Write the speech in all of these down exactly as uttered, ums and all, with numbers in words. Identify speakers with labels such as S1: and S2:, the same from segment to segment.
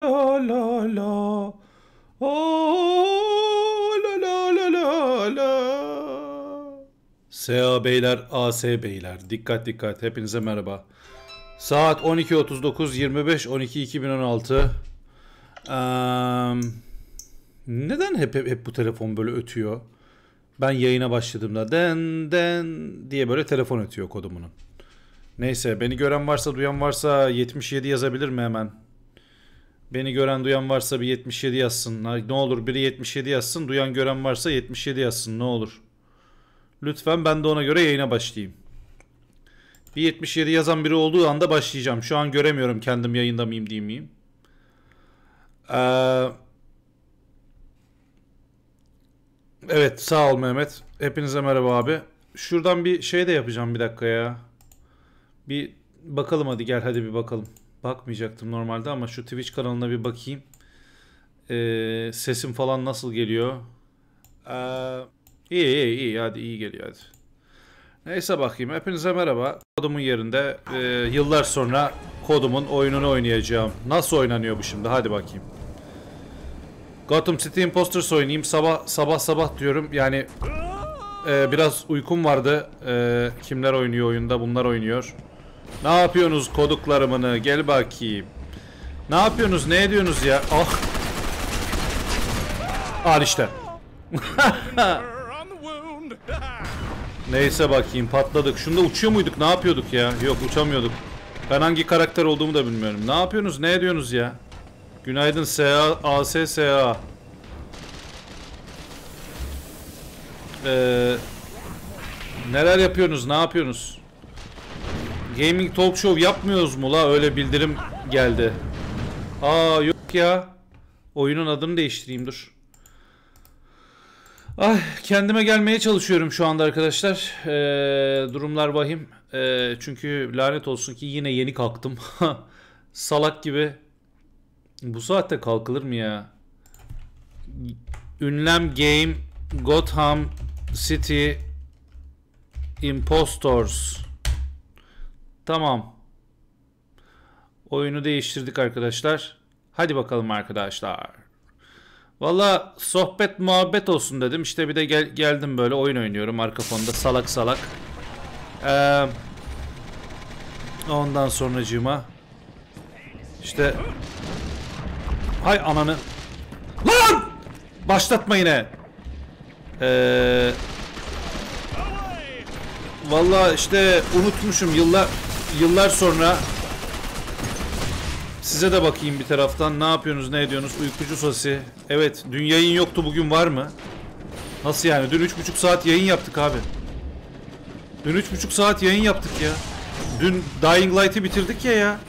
S1: la la la. Oh, la la la la la. S A beyler, A S beyler. Dikkat dikkat. Hepinize merhaba. Saat on iki otuz dokuz, yirmi beş on iki iki bin on altı. Ee, neden hep, hep hep bu telefon böyle ötüyor? Ben yayına başladığımda den den diye böyle telefon ötüyor kodumunun. Neyse, beni gören varsa, duyan varsa yetmiş yedi yazabilir mi hemen? Beni gören, duyan varsa bir yetmiş yedi yazsın. Ne olur biri yetmiş yedi yazsın. Duyan, gören varsa yetmiş yedi yazsın. Ne olur. Lütfen, ben de ona göre yayına başlayayım. Bir yetmiş yedi yazan biri olduğu anda başlayacağım. Şu an göremiyorum kendim yayında mıyım değil miyim. Ee, evet, sağ ol Mehmet. Hepinize merhaba abi. Şuradan bir şey de yapacağım bir dakika ya. Bir bakalım, hadi gel, hadi bir bakalım. Bakmayacaktım normalde ama şu Twitch kanalına bir bakayım. Ee, sesim falan nasıl geliyor? Ee, iyi iyi iyi hadi, iyi geliyor hadi. Neyse, bakayım. Hepinize merhaba. Kodumun yerinde e, yıllar sonra kodumun oyununu oynayacağım. Nasıl oynanıyor bu şimdi? Hadi bakayım. Gotham City Imposters oynayayım. Sabah sabah sabah diyorum. Yani e, biraz uykum vardı. E, kimler oynuyor oyunda? Bunlar oynuyor. Ne yapıyorsunuz koduklarımını? Gel bakayım. Ne yapıyorsunuz? Ne ediyorsunuz ya? Ah. Al işte. Neyse, bakayım, patladık. Şunda uçuyor muyduk? Ne yapıyorduk ya? Yok, uçamıyorduk. Ben hangi karakter olduğumu da bilmiyorum. Ne yapıyorsunuz? Ne ediyorsunuz ya? Günaydın S A, A S S A. Ee, neler yapıyorsunuz? Ne yapıyorsunuz? Gaming Talk Show yapmıyoruz mu la? Öyle bildirim geldi. Aa, yok ya. Oyunun adını değiştireyim, dur. Ay, kendime gelmeye çalışıyorum şu anda arkadaşlar. Ee, durumlar vahim. Ee, çünkü lanet olsun ki yine yeni kalktım. Salak gibi. Bu saatte kalkılır mı ya? Ünlem Game Gotham City Impostors. Tamam. Oyunu değiştirdik arkadaşlar. Hadi bakalım arkadaşlar. Valla sohbet muhabbet olsun dedim. İşte bir de gel geldim böyle oyun oynuyorum arka fonda salak salak. Ee, ondan sonracığıma işte, hay ananı lan, başlatma yine. Ee, valla işte unutmuşum, yıllar yıllar sonra. Size de bakayım bir taraftan. Ne yapıyorsunuz, ne ediyorsunuz? Uykucu sosi. Evet, dün yayın yoktu, bugün var mı? Nasıl yani? Dün üç buçuk saat yayın yaptık abi. Dün üç buçuk saat yayın yaptık ya. Dün Dying Light'ı bitirdik ya ya.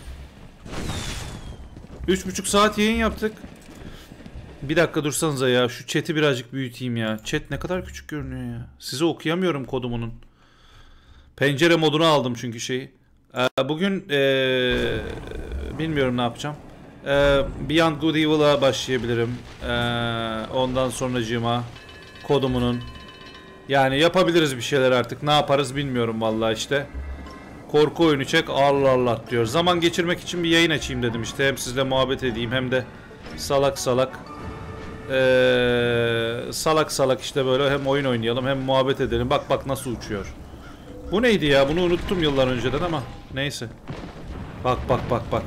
S1: üç buçuk saat yayın yaptık. Bir dakika dursanıza ya. Şu chat'i birazcık büyüteyim ya. Chat ne kadar küçük görünüyor ya. Size okuyamıyorum kodumunun. Pencere modunu aldım çünkü şeyi. Bugün ee, bilmiyorum ne yapacağım. Ee, Beyond Good Evil'a başlayabilirim. Ee, ondan sonracığıma kodumunun. Yani yapabiliriz bir şeyler artık. Ne yaparız bilmiyorum vallahi işte. Korku oyunu çek, Allah Allah diyor. Zaman geçirmek için bir yayın açayım dedim işte. Hem sizle muhabbet edeyim hem de salak salak ee, salak salak işte böyle hem oyun oynayalım hem muhabbet edelim. Bak bak nasıl uçuyor. Bu neydi ya? Bunu unuttum yıllar önceden ama neyse. Bak bak bak bak.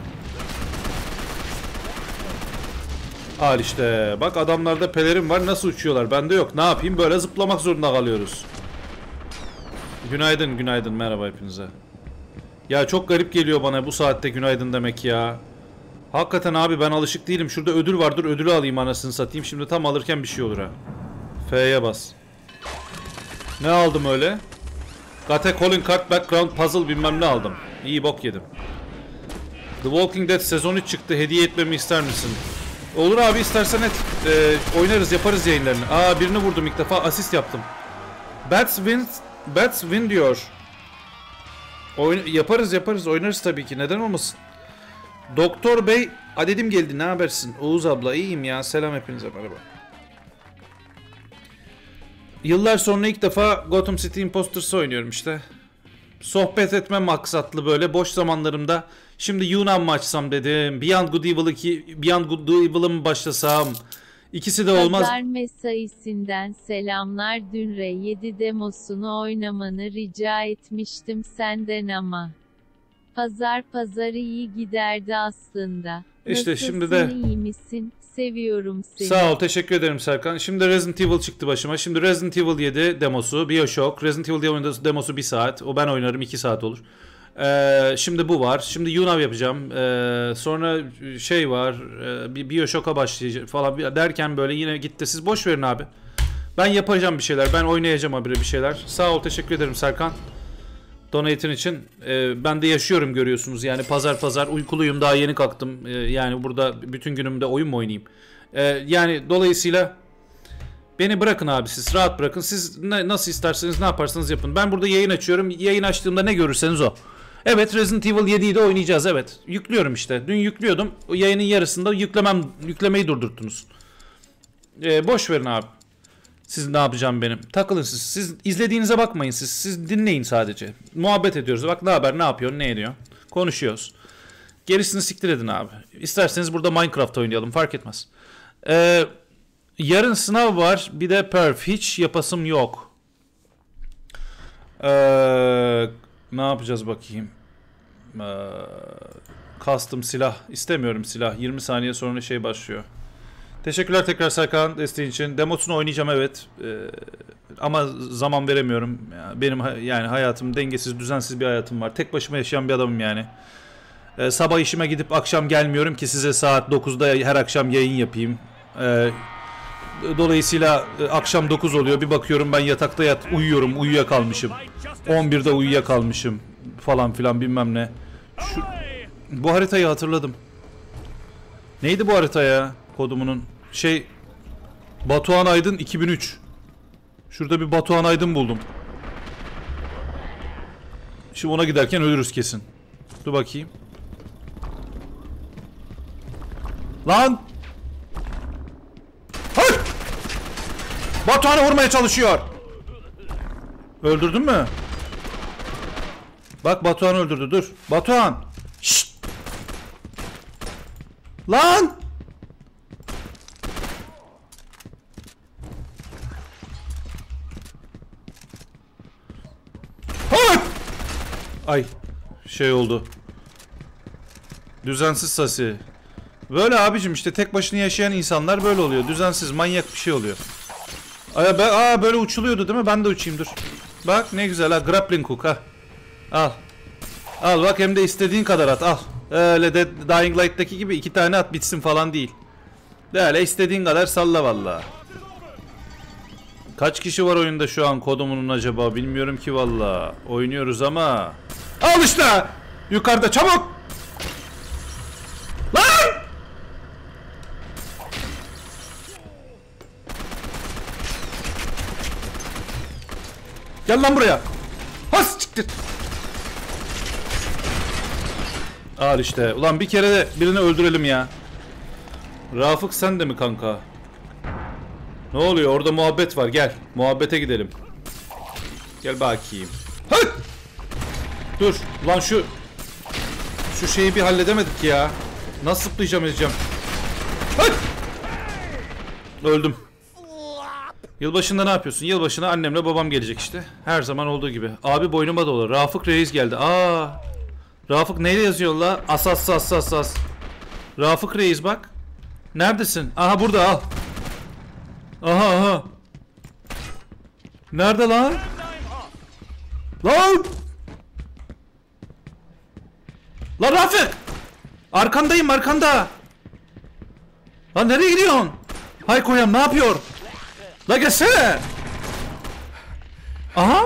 S1: Al işte. Bak, adamlarda pelerin var, nasıl uçuyorlar. Bende yok. Ne yapayım? Böyle zıplamak zorunda kalıyoruz. Günaydın günaydın, merhaba hepinize. Ya çok garip geliyor bana bu saatte günaydın demek ya. Hakikaten abi, ben alışık değilim. Şurada ödül vardır, ödülü alayım anasını satayım. Şimdi tam alırken bir şey olur ha. F'ye bas. Ne aldım öyle? Got a calling card background puzzle bilmem ne aldım. İyi bok yedim. The Walking Dead sezon üç çıktı. Hediye etmemi ister misin? Olur abi, istersen et. Ee, oynarız, yaparız yayınlarını. Aa, birini vurdum ilk defa. Asist yaptım. Bats win, Bats win diyor. Oyun, yaparız yaparız. Oynarız tabii ki. Neden olmasın? Doktor Bey adedim geldi. Ne habersin? Oğuz abla iyiyim ya. Selam hepinize, merhaba. Yıllar sonra ilk defa Gotham City Imposters oynuyorum işte. sohbet etme maksatlı böyle boş zamanlarımda. Şimdi Yunan mı açsam dedim. Beyond Good Evil iki, Beyond Good Evil'ı mı başlasam? İkisi de olmaz.
S2: Pazar mesaisinden selamlar. Dün R yedi demosunu oynamanı rica etmiştim senden ama. Pazar pazar iyi giderdi aslında.
S1: İşte
S2: Nasılsın,
S1: şimdi de
S2: iyi misin? Seviyorum seni.
S1: sağ ol, teşekkür ederim Serkan. Şimdi Resident Evil çıktı başıma. Şimdi Resident Evil yedi demosu, BioShock. Resident Evil yedi demosu bir saat. O ben oynarım, iki saat olur. Ee, şimdi bu var. Şimdi U N A V yapacağım. Ee, sonra şey var. E, bir BioShock'a başlayacağım falan derken böyle yine gitti. Siz boş verin abi. Ben yapacağım bir şeyler. Ben oynayacağım abi bir şeyler. Sağ ol, teşekkür ederim Serkan. Donate'in için. Ee, ben de yaşıyorum görüyorsunuz. Yani pazar pazar uykuluyum, daha yeni kalktım. Ee, yani burada bütün günümde oyun mu oynayayım? Ee, yani dolayısıyla beni bırakın abi, siz rahat bırakın. Siz ne, nasıl isterseniz ne yaparsanız yapın. Ben burada yayın açıyorum. Yayın açtığımda ne görürseniz o. Evet, Resident Evil yediyi de oynayacağız, evet. Yüklüyorum işte. Dün yüklüyordum. O yayının yarısında yüklemem yüklemeyi durdurttunuz. Ee, boş verin abi. Siz ne yapacağım benim? Takılın siz. Siz izlediğinize bakmayın siz. Siz dinleyin sadece. Muhabbet ediyoruz. Bak ne haber, ne yapıyorsun, ne ediyor. Konuşuyoruz. Gerisini siktir edin abi. İsterseniz burada Minecraft oynayalım, fark etmez. Ee, yarın sınav var. Bir de perf. Hiç yapasım yok. Ee, ne yapacağız bakayım. Ee, custom silah. İstemiyorum silah. yirmi saniye sonra şey başlıyor. Teşekkürler tekrar Serkan desteğin için. Demosunu oynayacağım, evet. Ee, ama zaman veremiyorum. Benim yani hayatım dengesiz, düzensiz bir hayatım var. Tek başıma yaşayan bir adamım yani. Ee, sabah işime gidip akşam gelmiyorum ki size saat dokuzda her akşam yayın yapayım. Ee, dolayısıyla e, akşam dokuz oluyor. Bir bakıyorum ben yatakta yat uyuyorum, uyuyakalmışım. on birde uyuyakalmışım falan filan bilmem ne. Şu, bu haritayı hatırladım. Neydi bu harita ya? Kodumunun şey Batuhan Aydın iki bin üç. Şurada bir Batuhan Aydın buldum. Şimdi ona giderken ölürüz kesin. Dur bakayım. Lan! Hayır! Batuhan'ı vurmaya çalışıyor. Öldürdün mü? Bak Batuhan öldürdü, dur. Batuhan! Şşt! Lan! Ay şey oldu. Düzensiz sasi. Böyle abicim işte tek başına yaşayan insanlar böyle oluyor. Düzensiz manyak bir şey oluyor. Aa, be, aa böyle uçuluyordu değil mi? Ben de uçayım dur. Bak ne güzel ha, grappling hook ha. Al. Al bak, hem de istediğin kadar at al. Öyle de Dying Light'taki gibi iki tane at bitsin falan değil. Böyle istediğin kadar salla vallahi. Kaç kişi var oyunda şu an kodumunun acaba bilmiyorum ki vallahi. Oynuyoruz ama. Al işte! Yukarıda çabuk! Lan! Gel lan buraya. Has çıktı. Al işte. Ulan bir kere de birini öldürelim ya. Rafık sen de mi kanka? Ne oluyor? Orada muhabbet var. Gel. Muhabbete gidelim. Gel bakayım. Hıt! Dur. Lan şu şu şeyi bir halledemedik ya. Nasıl zıplayacağım edeceğim? Hıt! Öldüm. Yılbaşında ne yapıyorsun? Yılbaşına annemle babam gelecek işte. Her zaman olduğu gibi. Abi boynuma dolar. Rafık Reis geldi. Aa! Rafık neyle yazıyor la? Asas asas asas. Rafık Reis bak. Neredesin? Aha burada al. Aha aha. Nerede lan? Lan! Lan Rafık! Arkandayım, arkanda. Lan nereye gidiyorsun? Hay koyam, ne yapıyor? La gelsene. Aha.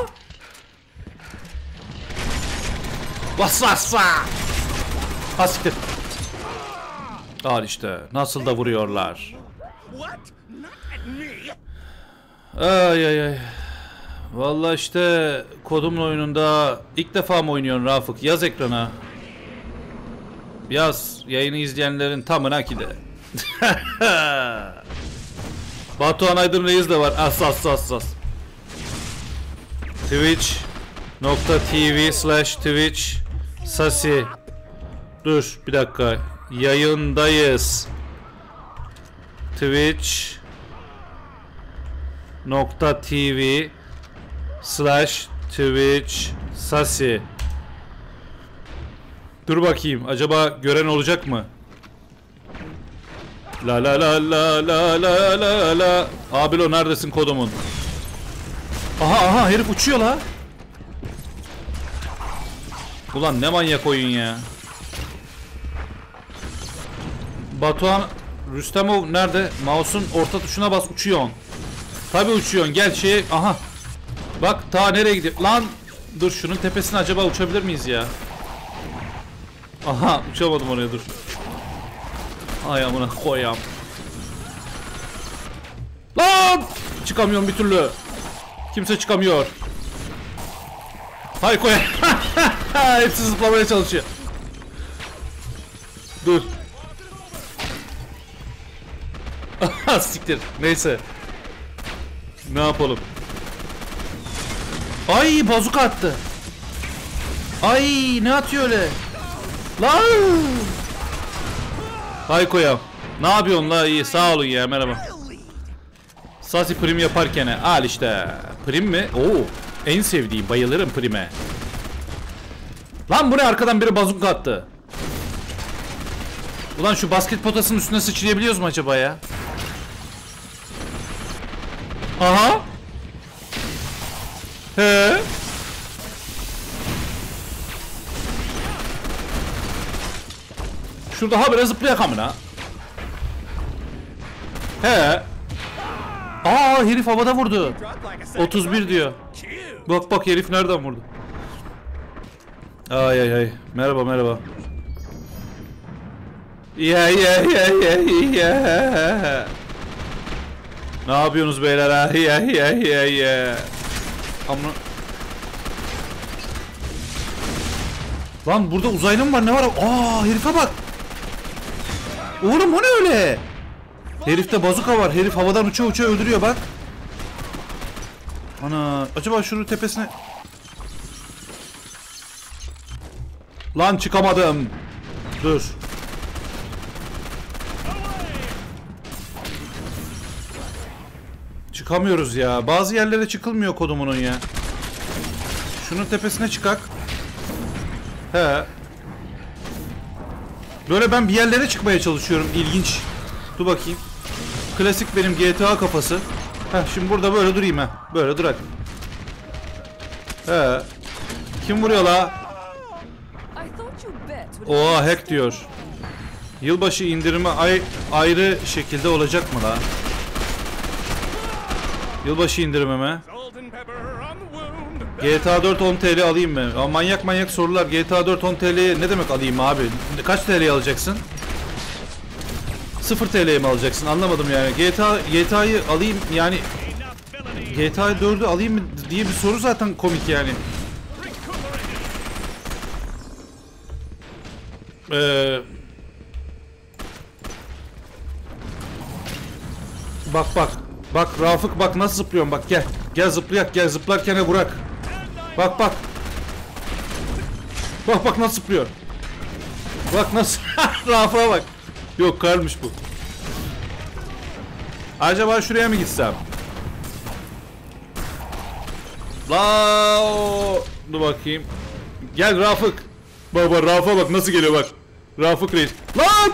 S1: Bas bas bas. Asiktir. Al işte nasıl da vuruyorlar. Ay ay ay. Vallahi işte kodumun oyununda ilk defa mı oynuyorsun Rafık? Yaz ekrana. Yaz. Yayını izleyenlerin tamına ki de. Batuhan Aydın Reis de var. As as as as. Twitch Nokta tv slash twitch sasi. Dur bir dakika. Yayındayız. Twitch nokta tv slash twitch sasi. Dur bakayım. Acaba gören olacak mı? La la la la la la la la. Abilo neredesin kodumun? Aha aha herif uçuyor la. Ulan ne manyak oyun ya. Batuhan Rüstemov nerede? Mouse'un orta tuşuna bas, uçuyorsun. Tabi uçuyorsun. Gel şeye. Aha. Bak ta nereye gidiyor? Lan dur şunun tepesine acaba uçabilir miyiz ya? Aha uçamadım oraya, dur. Ay amına koyam. Lan! Çıkamıyorum bir türlü. Kimse çıkamıyor. Hay koyam. Hepsi zıplamaya çalışıyor. Dur. Siktir. Neyse. Ne yapalım? Ay bazuka attı. Ay ne atıyor öyle? Lan! Hay koyam. Ne yapıyorsun la? İyi sağ olun ya, merhaba. Sasi prim yaparken al işte. Prim mi? Oo, en sevdiğim, bayılırım prime. Lan bu ne, arkadan biri bazuka attı. Ulan şu basket potasının üstüne sıçrayabiliyoruz mu acaba ya? Aha. He. Şurada ha biraz zıplayak amına. He. Aa herif havada vurdu. otuz bir diyor. Bak bak herif nereden vurdu? Ay ay ay. Merhaba merhaba. Ya ya ya ya ya. Ne yapıyorsunuz beyler ha? Ya ya ya ya. Ama lan burada uzaylı mı var, ne var? Aa herife bak. Oğlum o ne öyle? Herifte bazuka var. Herif havadan uça uça öldürüyor bak. Ana acaba şunun tepesine. Lan çıkamadım. Dur. Çıkamıyoruz ya. Bazı yerlere çıkılmıyor kodumunun ya. Şunun tepesine çıkak. He. Böyle ben bir yerlere çıkmaya çalışıyorum. İlginç. Dur bakayım. Klasik benim G T A kafası. Heh şimdi burada böyle durayım ha. Böyle durak. He. Kim vuruyor la? Oha hack diyor. Yılbaşı indirimi ay ayrı şekilde olacak mı la? Yılbaşı indirimi mi? G T A dört on T L alayım mı? Aa, manyak manyak sorular. G T A dört on T L'ye ne demek alayım abi? Kaç T L'ye alacaksın? sıfır T L'ye mi alacaksın? Anlamadım yani. G T A G T A'yı alayım yani. G T A dördü alayım mı diye bir soru zaten komik yani. Ee, bak bak. Bak Rafık bak nasıl zıplıyorum bak gel. Gel zıplayak gel, zıplarken bırak. Bak bak. Bak bak nasıl zıplıyor. Bak nasıl. Rafık'a bak. Yok karmış bu. Acaba şuraya mı gitsem? La dur bakayım. Gel Rafık. Baba Rafık'a bak nasıl geliyor bak. Rafık reis. Lan!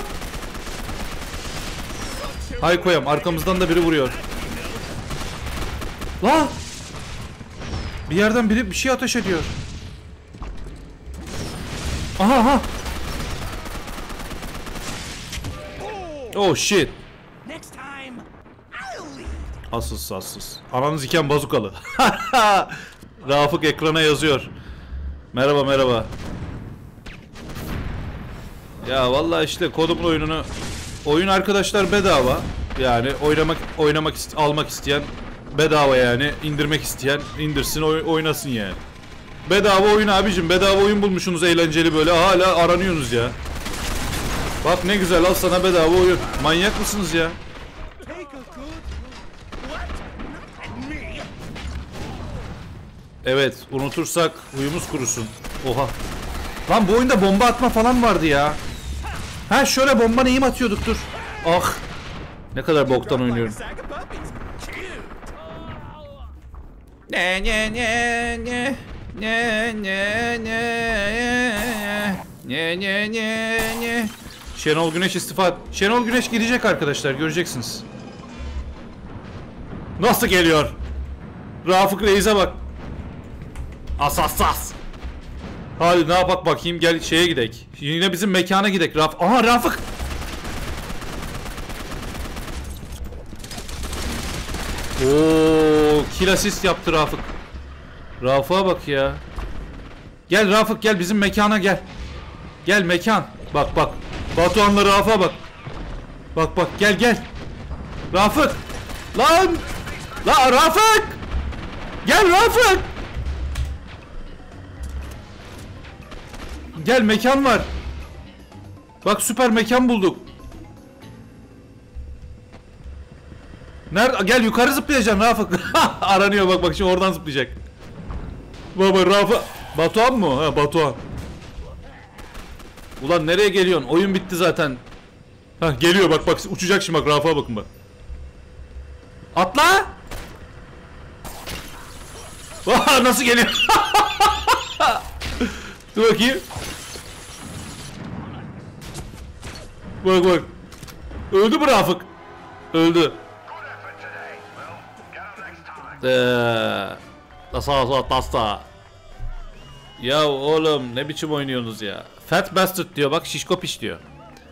S1: Hay koyam arkamızdan da biri vuruyor. La! Bir yerden biri bir şey ateş ediyor. Aha aha. Oh shit. Assız assız. Ananız iken bazukalı. Rafık ekrana yazıyor. Merhaba merhaba. Ya vallahi işte kodumun oyununu, oyun arkadaşlar bedava. Yani oynamak oynamak ist almak isteyen bedava, yani indirmek isteyen indirsin oy oynasın yani. Bedava oyun abicim, bedava oyun bulmuşsunuz eğlenceli böyle, hala aranıyorsunuz ya. Bak ne güzel, al sana bedava oyun. Manyak mısınız ya? Evet, unutursak huyumuz kurusun. Oha. Lan bu oyunda bomba atma falan vardı ya. Ha şöyle bomba neyim atıyorduk, dur. Ah. Ne kadar boktan oynuyorum. Ne ne ne ne ne ne ne ne ne ne ne. Şenol Güneş istifa. Şenol Güneş gidecek arkadaşlar, göreceksiniz. Nasıl geliyor? Rafık Reis'e bak. As as as. Hadi ne yapak bakayım, gel şeye gidek. Yine bizim mekana gidek. Raf Aha Rafık. Oo, kill assist yaptı Rafık. Rafık'a bak ya. Gel Rafık, gel bizim mekana gel. Gel mekan. Bak bak. Batuhan'la Rafık'a bak. Bak bak gel gel. Rafık. Lan. La Rafık. Gel Rafık. Gel mekan var. Bak süper mekan bulduk. Nerede? Gel yukarı zıplayacaksın Rafık. Aranıyor bak bak, şimdi oradan zıplayacak. Baba Rafık. Batuhan mı? Ha Batuhan. Ulan nereye geliyorsun? Oyun bitti zaten. Hah geliyor bak bak, uçacak şimdi bak, Rafık'a bakın bak. Atla. Vah nasıl geliyor? Dur bakayım. Bak bak. Öldü mü Rafık? Öldü. Eee. Nasıl atasta? Ya oğlum ne biçim oynuyorsunuz ya? Fat bastard diyor bak, şişko piş diyor.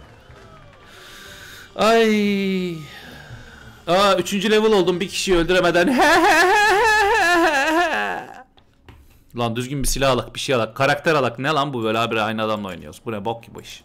S1: Ay. Aa üçüncü level oldum bir kişiyi öldüremeden. Lan düzgün bir silah alak, bir şey alak, karakter alak. Ne lan bu böyle abi, aynı adamla oynuyoruz. Bu ne bok ki bu iş.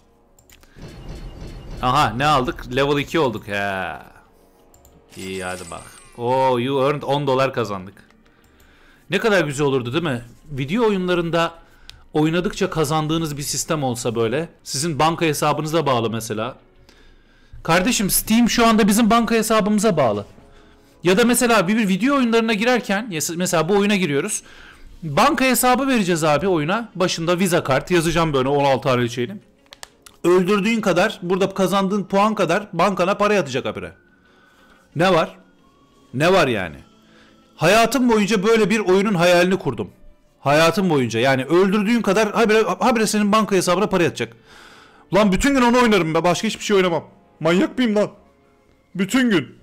S1: Aha ne aldık? Level iki olduk he. İyi hadi bak. Oo you earned on dolar kazandık. Ne kadar güzel olurdu değil mi? Video oyunlarında oynadıkça kazandığınız bir sistem olsa böyle. Sizin banka hesabınıza bağlı mesela. Kardeşim Steam şu anda bizim banka hesabımıza bağlı. Ya da mesela bir, bir video oyunlarına girerken, mesela bu oyuna giriyoruz. Banka hesabı vereceğiz abi oyuna. Başında Visa kart yazacağım böyle on altı hareli şeyini. Öldürdüğün kadar, burada kazandığın puan kadar bankana para yatacak habire. Ne var? Ne var yani? Hayatım boyunca böyle bir oyunun hayalini kurdum. Hayatım boyunca yani öldürdüğün kadar habire, habire senin banka hesabına para yatacak. Lan bütün gün onu oynarım be, başka hiçbir şey oynamam. Manyak mıyım lan? Bütün gün.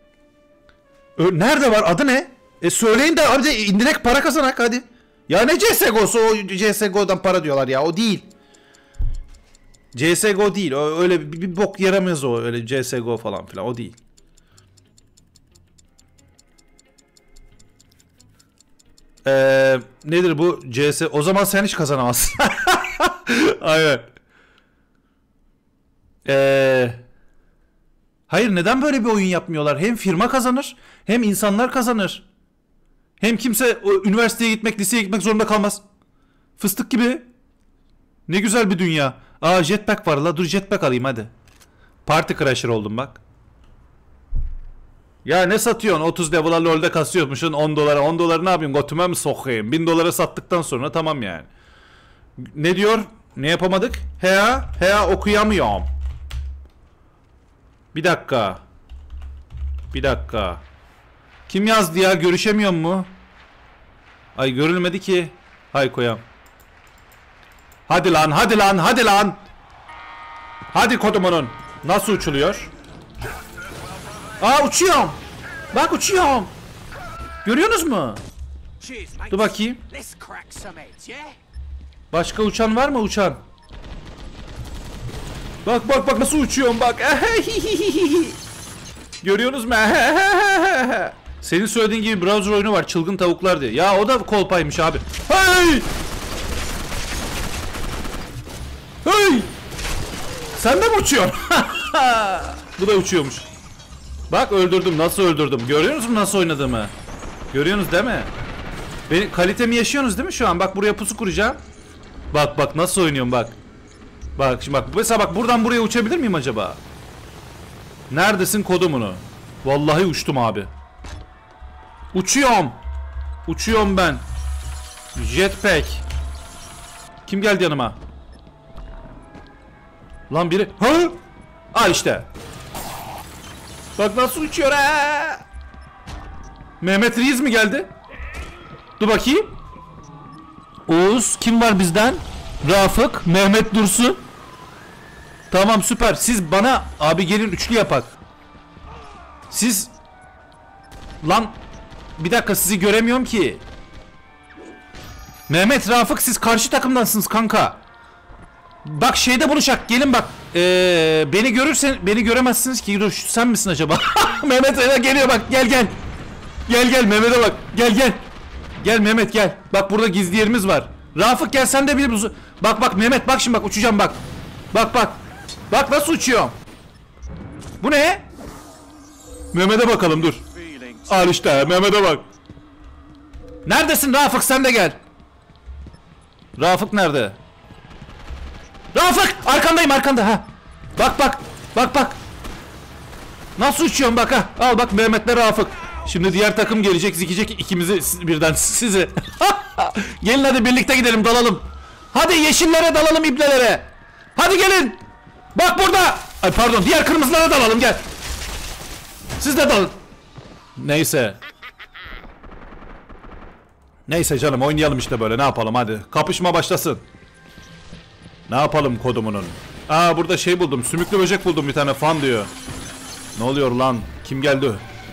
S1: Ö Nerede var? Adı ne? E söyleyin de abi de indirek para kazanak hadi. Ya ne C S G O'su, o C S G O'dan para diyorlar ya, o değil. C S G O değil, o öyle bir, bir bok yaramaz o, öyle C S G O falan filan, o değil. Ee, nedir bu C S? O zaman sen hiç kazanamazsın. Aynen. Ee, hayır, neden böyle bir oyun yapmıyorlar? Hem firma kazanır, hem insanlar kazanır. Hem kimse o, üniversiteye gitmek, liseye gitmek zorunda kalmaz. Fıstık gibi. Ne güzel bir dünya. Aa jetpack var la, dur jetpack alayım hadi. Party crasher oldum bak. Ya ne satıyorsun? otuz level'a LoL'de kasıyormuşsun on dolara. on doları ne yapayım? Götüme mi sokayım? bin dolara sattıktan sonra tamam yani. Ne diyor? Ne yapamadık? Hea, hea okuyamıyorum. Bir dakika. Bir dakika. Kim yazdı ya? Görüşemiyor mu? Ay görülmedi ki. Hay koyam. Hadi lan, hadi lan, hadi lan. Hadi kodumunun. Nasıl uçuluyor? Aa uçuyorum. Bak uçuyorum. Görüyorsunuz mu? Dur bakayım. Başka uçan var mı uçan? Bak bak bak nasıl uçuyorum bak. Görüyorsunuz mu? Senin söylediğin gibi browser oyunu var, çılgın tavuklar diye. Ya o da kolpaymış abi. Hey! Hey! Sen de mi uçuyorsun? Bu da uçuyormuş. Bak öldürdüm, nasıl öldürdüm. Görüyor musun nasıl oynadığımı? Görüyorsunuz değil mi? Benim kalitemi yaşıyorsunuz değil mi şu an? Bak buraya pusu kuracağım. Bak bak nasıl oynuyorum bak. Bak şimdi bak mesela bak buradan buraya uçabilir miyim acaba? Neredesin kodumunu? Vallahi uçtum abi. Uçuyorum. Uçuyorum ben. Jetpack. Kim geldi yanıma? Lan biri. Ha? Al işte. Bak nasıl uçuyor ha. Mehmet Reis mi geldi? Dur bakayım. Oğuz kim var bizden? Rafık, Mehmet Dursun. Tamam süper. Siz bana abi gelin üçlü yapak. Siz lan bir dakika sizi göremiyorum ki. Mehmet, Rafık siz karşı takımdansınız kanka. Bak şeyde buluşak. Gelin bak. Ee, beni görürsen beni göremezsiniz ki. Dur sen misin acaba? Mehmet geliyor bak. Gel gel. Gel gel Mehmet'e bak. Gel gel. Gel Mehmet gel. Bak burada gizli yerimiz var. Rafık gel sen de bir bak bak Mehmet bak şimdi bak uçacağım bak. Bak bak. Bak nasıl uçuyor. Bu ne? Mehmet'e bakalım dur. Al işte Mehmet'e bak. Neredesin Rafık sen de gel. Rafık nerede? Rafık arkandayım arkanda ha. Bak bak bak bak. Nasıl uçuyorum bak ha. Al bak Mehmet'le Rafık. Şimdi diğer takım gelecek zikecek ikimizi birden sizi. Gelin hadi birlikte gidelim dalalım. Hadi yeşillere dalalım iblelere. Hadi gelin. Bak burada. Ay pardon diğer kırmızılara dalalım gel. Siz de dalın. Neyse. Neyse canım oynayalım işte böyle ne yapalım hadi. Kapışma başlasın. Ne yapalım kodumunun. Aa burada şey buldum sümüklü böcek buldum bir tane fan diyor. Ne oluyor lan kim geldi?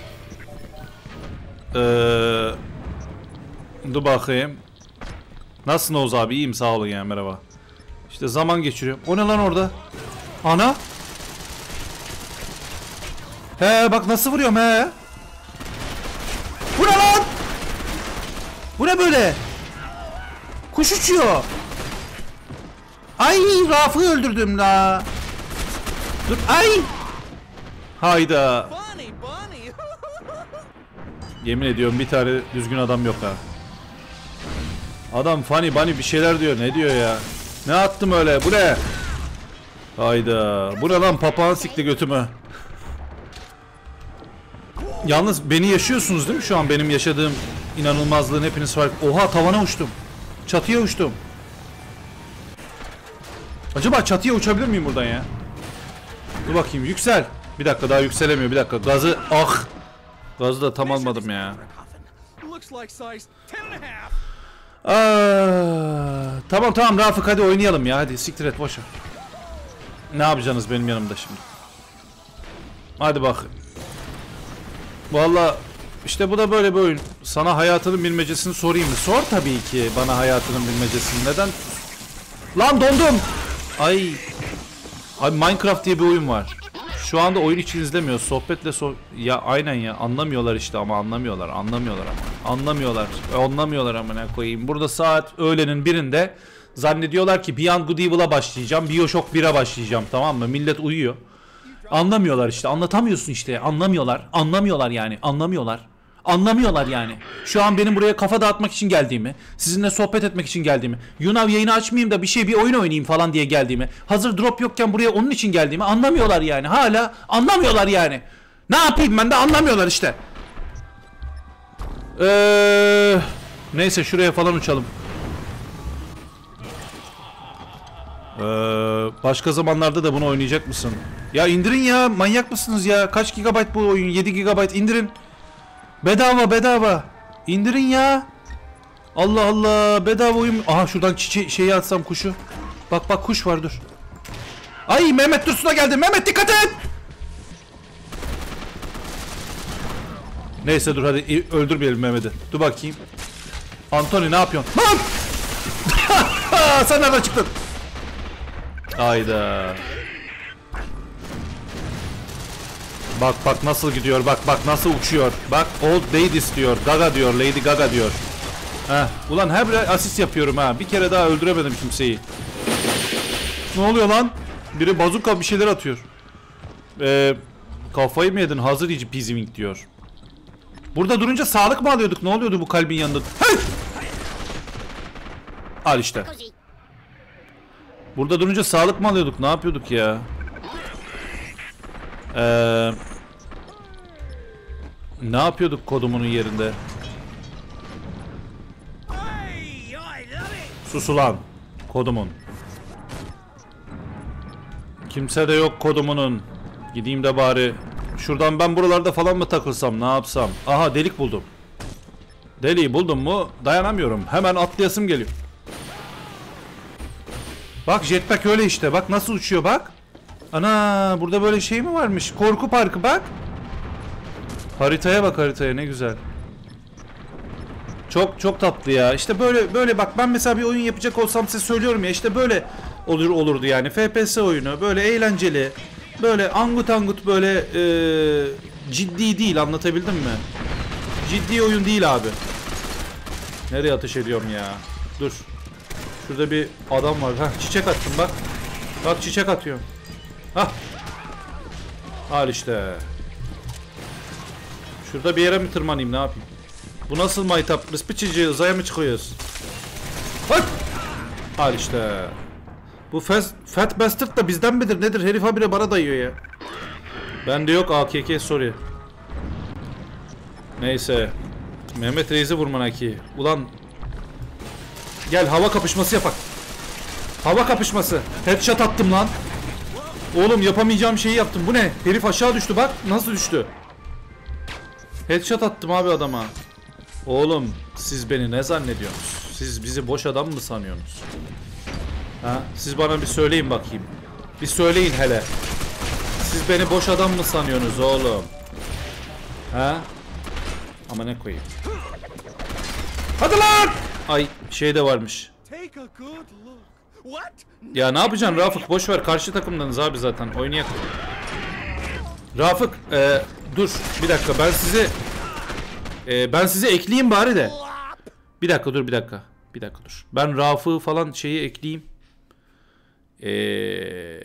S1: Ee, dur bakayım. Nasılsın Oğuz abi iyiyim sağ olun ya merhaba. İşte zaman geçiriyorum. O ne lan orada? Ana. He bak nasıl vuruyorum he. Bu ne lan? Bu ne böyle? Kuş uçuyor. Ay Rafık'ı öldürdüm la. Dur ay. Hayda. Yemin ediyorum bir tane düzgün adam yok ha. Adam funny bunny bir şeyler diyor. Ne diyor ya? Ne attım öyle? Bu ne? Hayda. Bu ne lan papağan sikti götümü. Yalnız beni yaşıyorsunuz değil mi şu an benim yaşadığım inanılmazlığın hepiniz fark. Oha tavana uçtum. Çatıya uçtum. Acaba çatıya uçabilir miyim buradan ya? Dur bakayım yüksel. Bir dakika daha yükselemiyor bir dakika. Gazı ah. Gazı da tam almadım ya. Aa, tamam tamam Rafık hadi oynayalım ya hadi siktir et boşa. Ne yapacaksınız benim yanımda şimdi? Hadi bak. Vallahi işte bu da böyle bir oyun. Sana hayatının bilmecesini sorayım mı? Sor tabii ki bana hayatının bilmecesini. Neden? Lan dondum. Ay. Abi Minecraft diye bir oyun var. Şu anda oyun için izlemiyor. Sohbetle so ya aynen ya anlamıyorlar işte ama anlamıyorlar. Anlamıyorlar ama. Anlamıyorlar. Anlamıyorlar amına koyayım. Burada saat öğlenin birinde zannediyorlar ki Beyond Good Evil'a başlayacağım. BioShock bire başlayacağım tamam mı? Millet uyuyor. Anlamıyorlar işte. Anlatamıyorsun işte. Anlamıyorlar. Anlamıyorlar yani. Anlamıyorlar. Anlamıyorlar yani. Şu an benim buraya kafa dağıtmak için geldiğimi, sizinle sohbet etmek için geldiğimi, Yunav yayını açmayayım da bir şey bir oyun oynayayım falan diye geldiğimi, hazır drop yokken buraya onun için geldiğimi anlamıyorlar yani. Hala anlamıyorlar yani. Ne yapayım ben de anlamıyorlar işte. Ee, neyse şuraya falan uçalım. Ee, başka zamanlarda da bunu oynayacak mısın? Ya indirin ya manyak mısınız ya? Kaç gigabayt bu oyun? yedi gigabayt indirin. Bedava bedava. İndirin ya. Allah Allah bedava oyun. Aha şuradan çiçeği şeyi atsam kuşu. Bak bak kuş var dur. Ay Mehmet Dursun'a geldi. Mehmet dikkat et. Neyse dur hadi öldürmeyelim Mehmet'i. Dur bakayım. Anthony ne yapıyorsun? Lan! Sen nereden çıktın? Hayda. Bak bak nasıl gidiyor bak bak nasıl uçuyor. Bak old lady istiyor. Gaga diyor Lady Gaga diyor. Heh. Ulan her bir asist yapıyorum ha. Bir kere daha öldüremedim kimseyi. Ne oluyor lan? Biri bazuka bir şeyler atıyor. Ee, kafayı mı yedin? Hazır iyice pizimink diyor. Burada durunca sağlık mı alıyorduk? Ne oluyordu bu kalbin yanında? Hey! Al işte. Burada durunca sağlık mı alıyorduk? Ne yapıyorduk ya? Ee, ne yapıyorduk kodumunun yerinde? Sus ulan. Kodumun. Kimse de yok kodumunun. Gideyim de bari. Şuradan ben buralarda falan mı takılsam, ne yapsam? Aha, delik buldum. Deliği buldum mu dayanamıyorum. Hemen atlayasım geliyor. Bak jetpack öyle işte. Bak nasıl uçuyor bak. Ana, burada böyle şey mi varmış? Korku parkı bak. Haritaya bak, haritaya ne güzel. Çok çok tatlı ya. İşte böyle böyle bak, ben mesela bir oyun yapacak olsam size söylüyorum ya, işte böyle olur olurdu yani. F P S oyunu böyle eğlenceli. Böyle angut angut böyle e, ciddi değil, anlatabildim mi? Ciddi oyun değil abi. Nereye ateş ediyorum ya? Dur. Şurada bir adam var. Hah, çiçek attım bak. Bak çiçek atıyorum. Hah. Al işte. Şurada bir yere mi tırmanayım, ne yapayım? Bu nasıl maytap? Rıspıçıcı uzaya mı çıkıyoruz? Bak. Al işte. Bu fast, Fat Bastard da bizden midir nedir? Herif habire bana dayıyor ya. Bende yok A K K, sorry. Neyse. Mehmet Reis'i vurman ki. Ulan. Gel hava kapışması yapak. Hava kapışması. Headshot attım lan. Oğlum yapamayacağım şeyi yaptım. Bu ne? Herif aşağı düştü bak. Nasıl düştü? Headshot attım abi adama. Oğlum siz beni ne zannediyorsunuz? Siz bizi boş adam mı sanıyorsunuz? Ha? Siz bana bir söyleyin bakayım. Bir söyleyin hele. Siz beni boş adam mı sanıyorsunuz oğlum? Ha? Ama ne koyayım? Hadi lan! Ay şey de varmış. Ya ne yapacaksın Rafık? Boş ver, karşı takımdanız abi zaten. Oynayak. Rafık, e, dur bir dakika, ben sizi e, ben sizi ekleyeyim bari de. Bir dakika dur, bir dakika. Bir dakika dur. Ben Rafık'ı falan şeyi ekleyeyim. Eee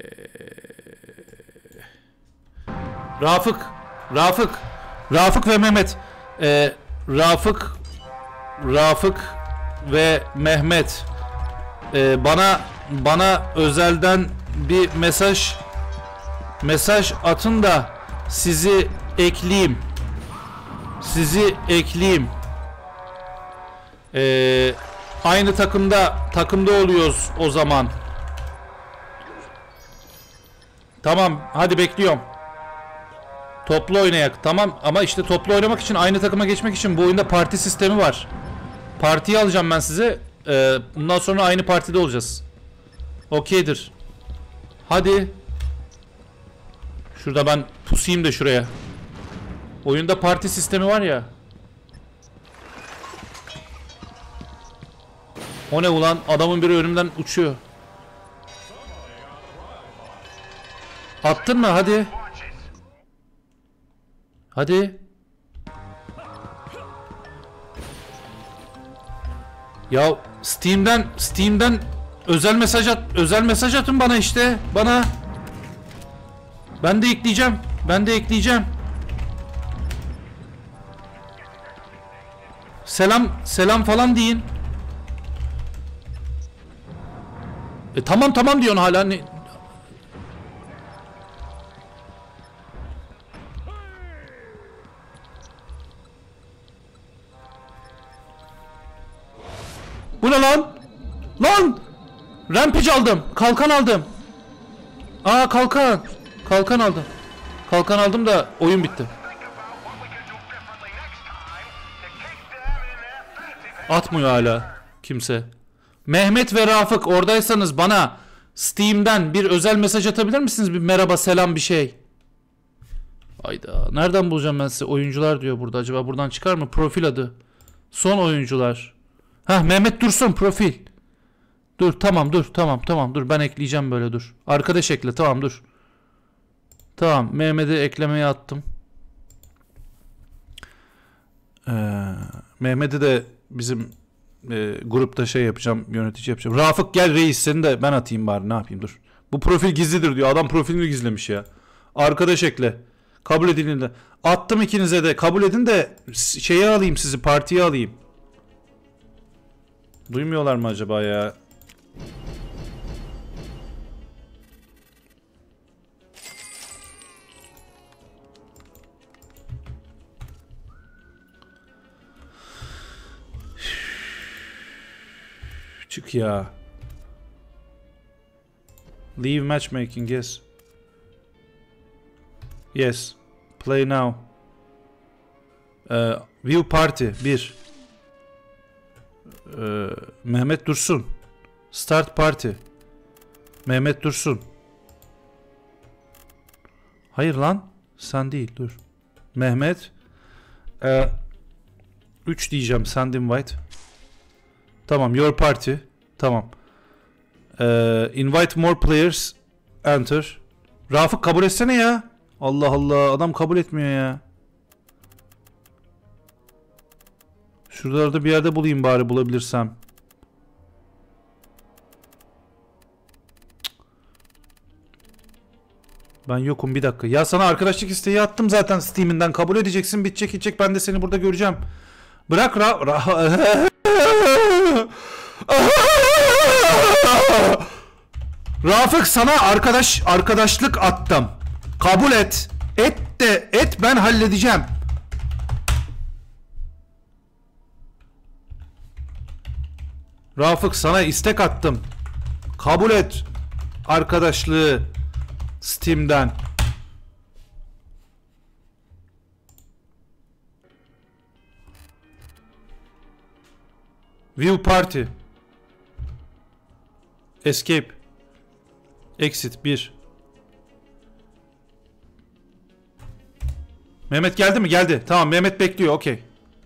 S1: Rafık, Rafık, Rafık ve Mehmet. Ee, Rafık, Rafık ve Mehmet. Ee, bana bana özelden bir mesaj mesaj atın da sizi ekleyeyim. Sizi ekleyeyim. Ee, aynı takımda takımda oluyoruz o zaman. Tamam, hadi bekliyorum. Toplu oynayak. Tamam ama işte toplu oynamak için, aynı takıma geçmek için bu oyunda parti sistemi var. Partiyi alacağım ben size. Ee, bundan sonra aynı partide olacağız. Okeydir. Hadi. Şurada ben pusayım da şuraya. Oyunda parti sistemi var ya. O ne ulan? Adamın biri önümden uçuyor. Attın mı? Hadi. Hadi. Ya Steam'den Steam'den özel mesaj at, özel mesaj atın bana işte. Bana. Ben de ekleyeceğim. Ben de ekleyeceğim. Selam, selam falan deyin. E tamam tamam diyorsun hala. Ne? Bu ne lan? Lan! Rampage aldım. Kalkan aldım. Aa kalkan. Kalkan aldım. Kalkan aldım da oyun bitti. Atmıyor hala kimse. Mehmet ve Rafık oradaysanız bana Steam'den bir özel mesaj atabilir misiniz? Bir merhaba, selam, bir şey. Hayda. Nereden bulacağım ben size? Oyuncular diyor burada. Acaba buradan çıkar mı? Profil adı. Son oyuncular. Hah, Mehmet Dursun profil. Dur tamam dur tamam tamam dur, ben ekleyeceğim böyle, dur. Arkadaş ekle, tamam dur. Tamam, Mehmet'i eklemeye attım. Ee, Mehmet'i de bizim e, grupta şey yapacağım, yönetici yapacağım. Rafık gel reis, seni de ben atayım bari, ne yapayım, dur. Bu profil gizlidir diyor. Adam profilini gizlemiş ya. Arkadaş ekle. Kabul edin de. Attım ikinize de. Kabul edin de şeye alayım sizi, partiye alayım. Duymuyorlar mı acaba ya? Çık. Yok ya. Leave matchmaking, yes. Yes. Play now. Ee, view party bir. Ee, Mehmet Dursun. Start party. Mehmet Dursun. Hayır lan. Sen değil, dur. Mehmet. Ee, üç diyeceğim. Send invite. Tamam. Your party. Tamam. Ee, invite more players. Enter. Rafık kabul etsene ya. Allah Allah. Adam kabul etmiyor ya. Şuralarda bir yerde bulayım bari, bulabilirsem. Ben yokum, bir dakika. Ya sana arkadaşlık isteği attım zaten Steam'inden. Kabul edeceksin, bitecek gidecek. Ben de seni burada göreceğim. Bırak ra... ra Rafık, sana arkadaş arkadaşlık attım. Kabul et. Et de et, ben halledeceğim. Rafık, sana istek attım. Kabul et arkadaşlığı Steam'den. View party. Escape. Exit bir. Mehmet geldi mi? Geldi. Tamam, Mehmet bekliyor. Okey.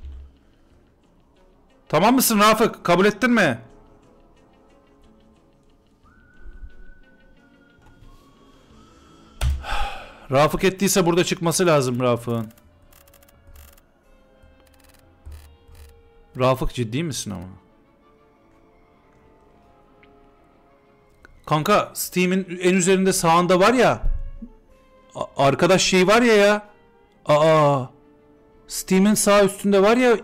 S1: Tamam mısın Rafık? Kabul ettin mi? Rafık ettiyse burada çıkması lazım Rafık'ın. Rafık, ciddi misin ama? Kanka, Steam'in en üzerinde sağında var ya. Arkadaş şey var ya ya. Aa. Steam'in sağ üstünde var ya.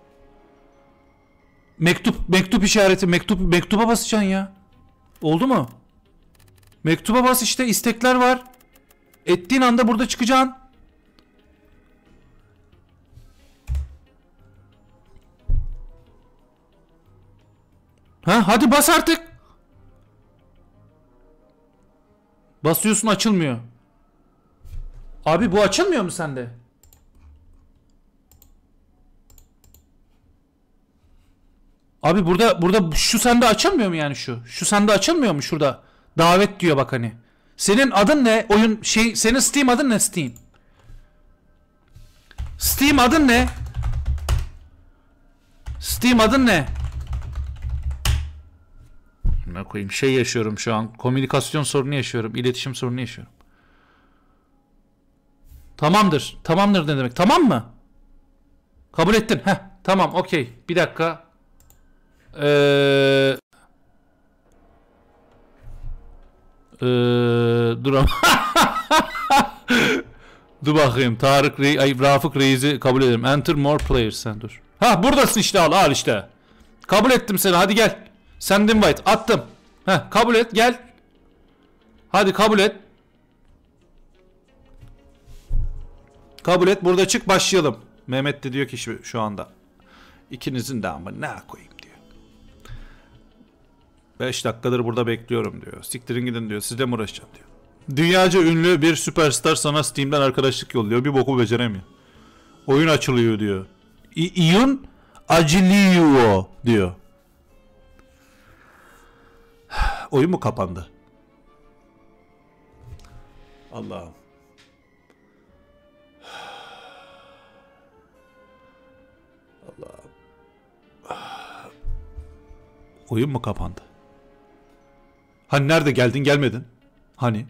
S1: Mektup mektup işareti, mektup mektuba basacaksın ya. Oldu mu? Mektuba bas işte, istekler var. Ettiğin anda burada çıkacaksın. Ha, hadi bas artık. Basıyorsun, açılmıyor. Abi bu açılmıyor mu sende? Abi burada burada şu sende açılmıyor mu yani şu? Şu sende açılmıyor mu şurada? Davet diyor bak hani. Senin adın ne? Oyun şey, senin Steam adın ne Steam? Steam adın ne? Steam adın ne? Ne koyayım, şey yaşıyorum şu an. Komünikasyon sorunu yaşıyorum. İletişim sorunu yaşıyorum. Tamamdır. Tamamdır ne demek? Tamam mı? Kabul ettin. Heh. Tamam, okey. Bir dakika. Eee... Ee, dur ama. Dur bakayım. Tarık Rey, ay, Rafık Reis'i kabul ederim. Enter more players, sen dur. Ha, buradasın işte, al al işte. Kabul ettim seni, hadi gel. Send invite attım. Heh, kabul et, gel. Hadi kabul et. Kabul et, burada çık, başlayalım. Mehmet de diyor ki şu, şu anda. İkinizin de ama ne koyayım diyor. beş dakikadır burada bekliyorum diyor. Siktirin gidin diyor. Sizle mi uğraşacağım diyor. Dünyaca ünlü bir süperstar sana Steam'den arkadaşlık yolluyor. Bir boku beceremiyor. Oyun açılıyor diyor. İyun acılıyor diyor. Oyun mu kapandı? Allah'ım. Allah'ım. Oyun mu kapandı? Hani nerede, geldin gelmedin? Hani?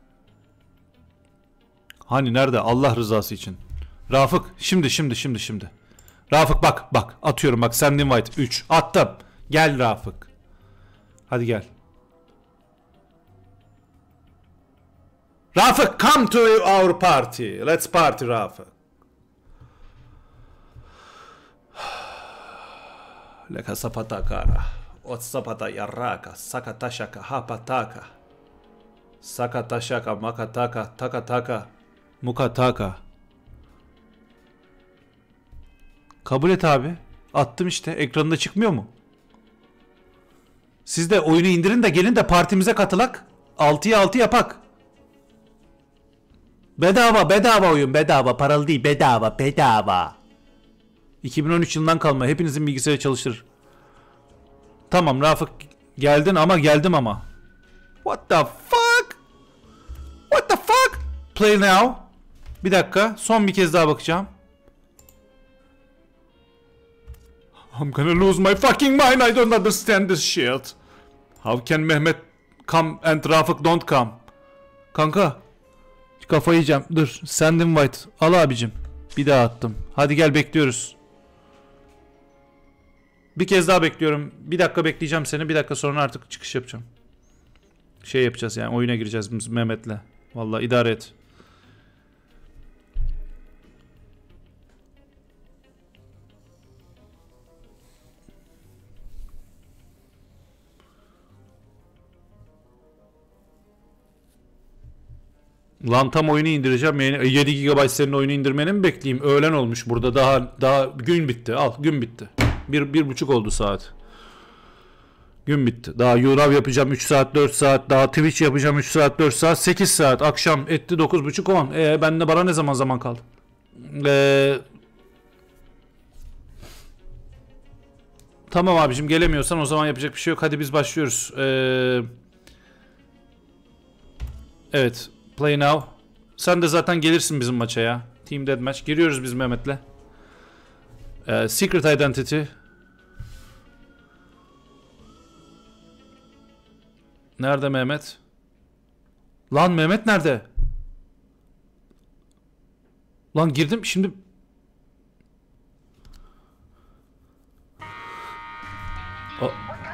S1: Hani nerede, Allah rızası için? Rafık, şimdi şimdi şimdi şimdi. Rafık bak bak, atıyorum bak, send invite üç attım. Gel Rafık. Hadi gel. Rafık, come to our party. Let's party Rafık. Leka sapata kara. Ot sapata yarraka. Sakatashaka hapataka. Sakatashaka makataka takataka mukataka. Kabul et abi. Attım işte. Ekranında çıkmıyor mu? Siz de oyunu indirin de gelin de partimize katılak. altıya altı yapak. Bedava bedava oyun bedava. Paralı değil bedava bedava. iki bin on üç yılından kalma. Hepinizin bilgisayarı çalıştırır. Tamam Rafık geldin ama geldim ama. What the fuck? What the fuck? Play now. Bir dakika. Son bir kez daha bakacağım. I'm gonna lose my fucking mind. I don't understand this shit. How can Mehmet come and Rafık don't come? Kanka. Kafayı yiyeceğim. Dur. Send invite. Al abicim. Bir daha attım. Hadi gel bekliyoruz. Bir kez daha bekliyorum. Bir dakika bekleyeceğim seni. Bir dakika sonra artık çıkış yapacağım. Şey yapacağız yani. Oyuna gireceğiz biz Mehmet'le. Vallahi idare et. Lan tam oyunu indireceğim. Yani yedi gigabayt senin oyunu indirmeni mi bekleyeyim? Öğlen olmuş burada. Daha daha gün bitti. Al gün bitti. Bir, bir buçuk oldu saat. Gün bitti. Daha YouNow yapacağım üç saat dört saat. Daha Twitch yapacağım üç saat dört saat. sekiz saat. Akşam etti dokuz buçuk on. Eee bende bana ne zaman zaman kaldı? Eee... Tamam abicim gelemiyorsan o zaman yapacak bir şey yok. Hadi biz başlıyoruz. Eee... Evet. Play now. Sen de zaten gelirsin bizim maça ya. Team Deathmatch. Giriyoruz biz Mehmet'le. Ee, Secret Identity. Nerede Mehmet? Lan Mehmet nerede? Lan girdim şimdi. O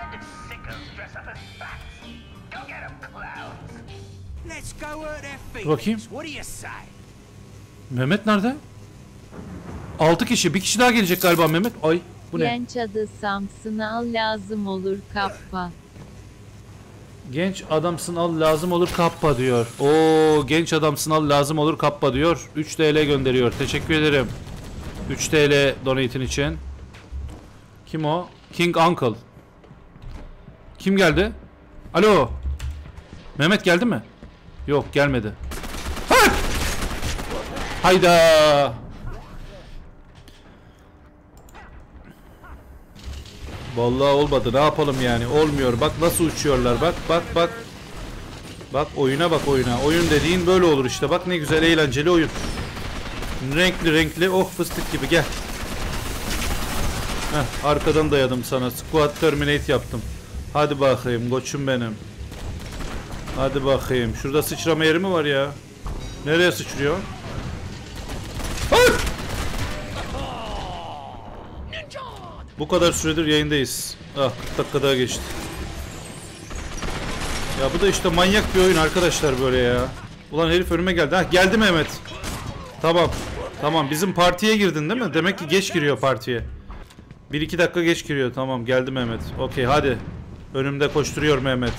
S1: Bakayım. Mehmet nerede? altı kişi. Bir kişi daha gelecek galiba Mehmet. Ay bu ne?
S2: Genç adı Samsın'a al lazım olur kappa.
S1: Genç adamsın al lazım olur kappa diyor. Oo genç adamsın al lazım olur kappa diyor. üç T L gönderiyor. Teşekkür ederim. üç T L donate'in için. Kim o? King Uncle. Kim geldi? Alo. Mehmet geldi mi? Yok gelmedi. Ha! Hayda. Vallahi olmadı. Ne yapalım yani? Olmuyor. Bak nasıl uçuyorlar. Bak bak bak. Bak oyuna bak oyuna. Oyun dediğin böyle olur işte. Bak ne güzel eğlenceli oyun. Renkli renkli. Oh fıstık gibi gel. Heh, arkadan dayadım sana. Squat terminate yaptım. Hadi bakayım koçum benim. Hadi bakayım. Şurada sıçrama yeri mi var ya? Nereye sıçrıyor? Hayır! Bu kadar süredir yayındayız. Ah kırk dakika daha geçti. Ya bu da işte manyak bir oyun arkadaşlar böyle ya. Ulan herif önüme geldi. Ha geldi Mehmet. Tamam. Tamam bizim partiye girdin değil mi? Demek ki geç giriyor partiye. bir iki dakika geç giriyor. Tamam geldi Mehmet. Okey hadi. Önümde koşturuyor Mehmet.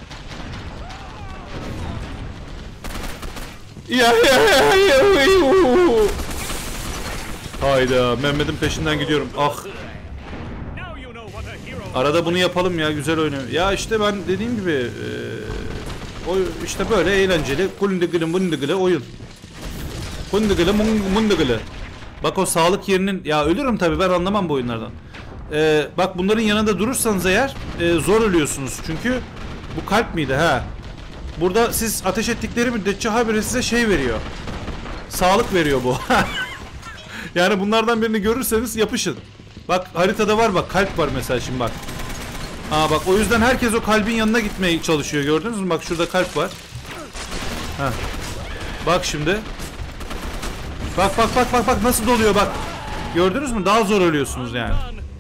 S1: Ya ya ya ya. Hayda Mehmet'in peşinden gidiyorum. Ah. Arada bunu yapalım ya güzel oynuyor. Ya işte ben dediğim gibi e, o işte böyle eğlenceli kundigili mundigili oyun. Kundigili mundigili. Bak o sağlık yerinin ya ölürüm tabii ben anlamam bu oyunlardan. E, bak bunların yanında durursanız eğer e, zor ölüyorsunuz çünkü bu kalp miydi ha? Burada siz ateş ettikleri müddetçe habire size şey veriyor. Sağlık veriyor bu. Yani bunlardan birini görürseniz yapışın. Bak haritada var bak kalp var mesela şimdi bak. Aa bak o yüzden herkes o kalbin yanına gitmeye çalışıyor gördünüz mü? Bak şurada kalp var. Heh. Bak şimdi. Bak bak bak bak bak nasıl doluyor bak. Gördünüz mü? Daha zor ölüyorsunuz yani.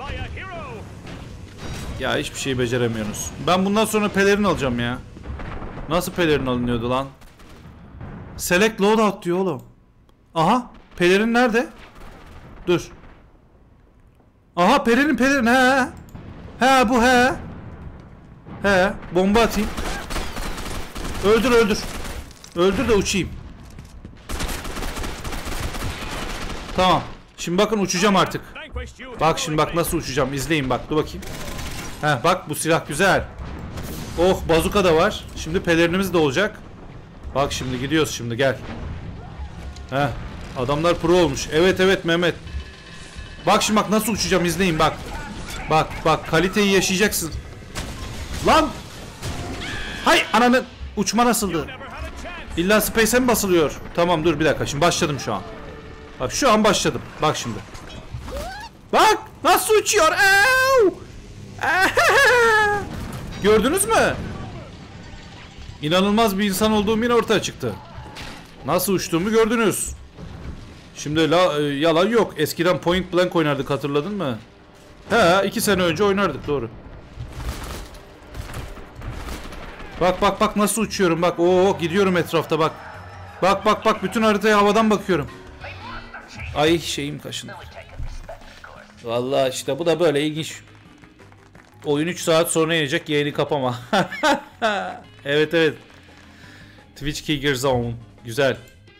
S1: Ya hiçbir şey beceremiyorsunuz. Ben bundan sonra pelerin alacağım ya. Nasıl pelerin alınıyordu lan? Select loadout diyor oğlum. Aha pelerin nerede? Dur. Aha pelerin pelerin he. He bu he. He bomba atayım. Öldür öldür. Öldür de uçayım. Tamam. Şimdi bakın uçacağım artık. Bak şimdi bak nasıl uçacağım. İzleyin bak dur bakayım. He bak bu silah güzel. Oh, bazuka da var. Şimdi pelerinimiz de olacak. Bak şimdi gidiyoruz şimdi, gel. Heh, adamlar pro olmuş. Evet evet Mehmet. Bak şimdi bak nasıl uçacağım, izleyin bak. Bak bak, kaliteyi yaşayacaksın. Lan! Hay ananı, uçma nasıldı? İlla space'e mi basılıyor? Tamam dur bir dakika, şimdi başladım şu an. Bak şu an başladım. Bak şimdi. Bak nasıl uçuyor. Gördünüz mü? İnanılmaz bir insan olduğum yine ortaya çıktı. Nasıl uçtuğumu gördünüz. Şimdi la, e, yalan yok. Eskiden Point Blank oynardık, hatırladın mı? He, iki sene önce oynardık, doğru. Bak bak bak nasıl uçuyorum bak. Oo, gidiyorum etrafta bak. Bak bak bak, bütün haritaya havadan bakıyorum. Ay şeyim kaşındı. Vallahi işte bu da böyle ilginç. Oyun üç saat sonra yenecek, yayını kapama. Evet evet. Twitch Kicker Zone. Güzel.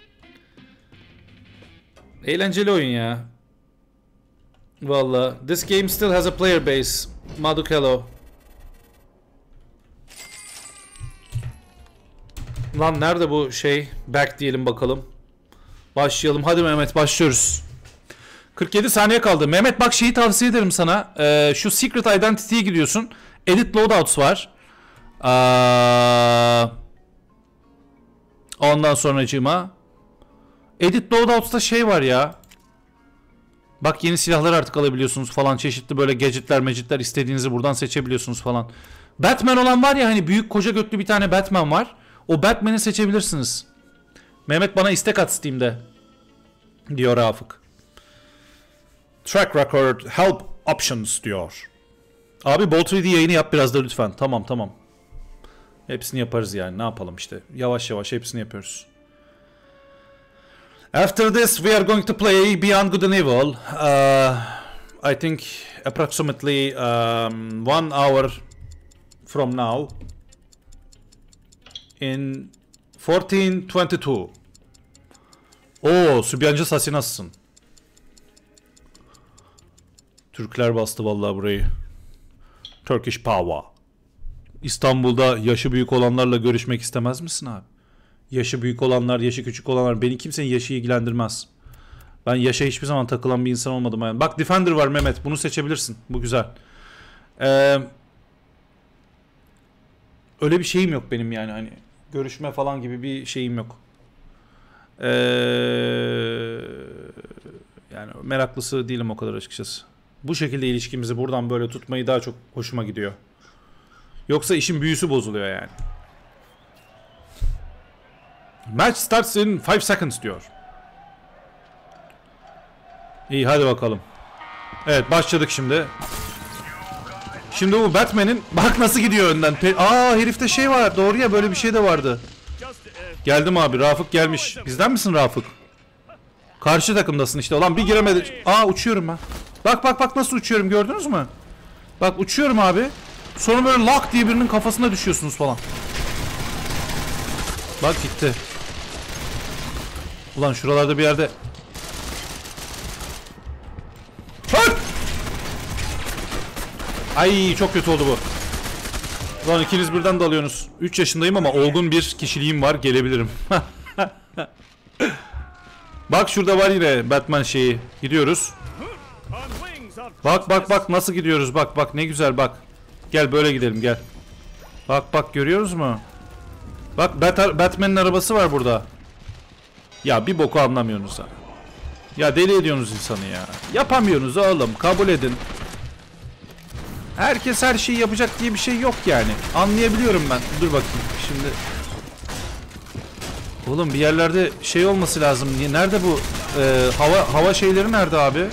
S1: Eğlenceli oyun ya. Vallahi. This game still has a player base. Madukelo. Lan nerede bu şey? Back diyelim bakalım. Başlayalım. Hadi Mehmet, başlıyoruz. kırk yedi saniye kaldı. Mehmet bak, şeyi tavsiye ederim sana. Ee, şu Secret Identity'ye gidiyorsun. Edit Loadouts var. Ee, ondan sonracığıma. Edit Loadouts'ta şey var ya. Bak yeni silahlar artık alabiliyorsunuz falan. Çeşitli böyle gadgetler mecitler, istediğinizi buradan seçebiliyorsunuz falan. Batman olan var ya hani, büyük koca götlü bir tane Batman var. O Batman'i seçebilirsiniz. Mehmet bana istek at Steam'de. Diyor Rafık. Track record help options diyor. Abi Bolt üç D yayını yap biraz da lütfen. Tamam tamam. Hepsini yaparız yani, ne yapalım işte. Yavaş yavaş hepsini yapıyoruz. After this we are going to play Beyond Good and Evil. Uh, I think approximately um, one hour from now. In fourteen twenty-two. Oo, Sübyancı Sasi nasılsın? Türkler bastı vallahi burayı. Turkish Power. İstanbul'da yaşı büyük olanlarla görüşmek istemez misin abi? Yaşı büyük olanlar, yaşı küçük olanlar, beni kimsenin yaşı ilgilendirmez. Ben yaşa hiçbir zaman takılan bir insan olmadım yani. Bak Defender var Mehmet, bunu seçebilirsin. Bu güzel. Ee, öyle bir şeyim yok benim yani, hani görüşme falan gibi bir şeyim yok. Ee, yani meraklısı değilim o kadar açıkçası. Bu şekilde ilişkimizi buradan böyle tutmayı daha çok hoşuma gidiyor. Yoksa işin büyüsü bozuluyor yani. Match starts in five seconds diyor. İyi hadi bakalım. Evet başladık şimdi. Şimdi bu Batman'in bak nasıl gidiyor önden. Aa, herifte şey var. Doğru ya, böyle bir şey de vardı. Geldim abi, Rafık gelmiş. Bizden misin Rafık? Karşı takımdasın işte. Ulan bir giremedi. Aa, uçuyorum ben. Bak bak bak nasıl uçuyorum, gördünüz mü? Bak uçuyorum abi. Sonra böyle lak diye birinin kafasına düşüyorsunuz falan. Bak gitti. Ulan şuralarda bir yerde. Hıt! Ay çok kötü oldu bu. Ulan ikiniz birden dalıyorsunuz. üç yaşındayım ama olgun bir kişiliğim var, gelebilirim. Bak şurada var yine Batman şeyi. Gidiyoruz. Bak bak bak nasıl gidiyoruz, bak bak ne güzel bak. Gel böyle gidelim gel. Bak bak görüyoruz mu? Bak Bat Batman'in arabası var burada. Ya bir boku anlamıyorsunuz ha. Ya deli ediyorsunuz insanı ya. Yapamıyorsunuz oğlum, kabul edin. Herkes her şeyi yapacak diye bir şey yok yani. Anlayabiliyorum ben. Dur bakayım şimdi. Oğlum bir yerlerde şey olması lazım. Nerede bu e, hava hava şeyleri nerede abi?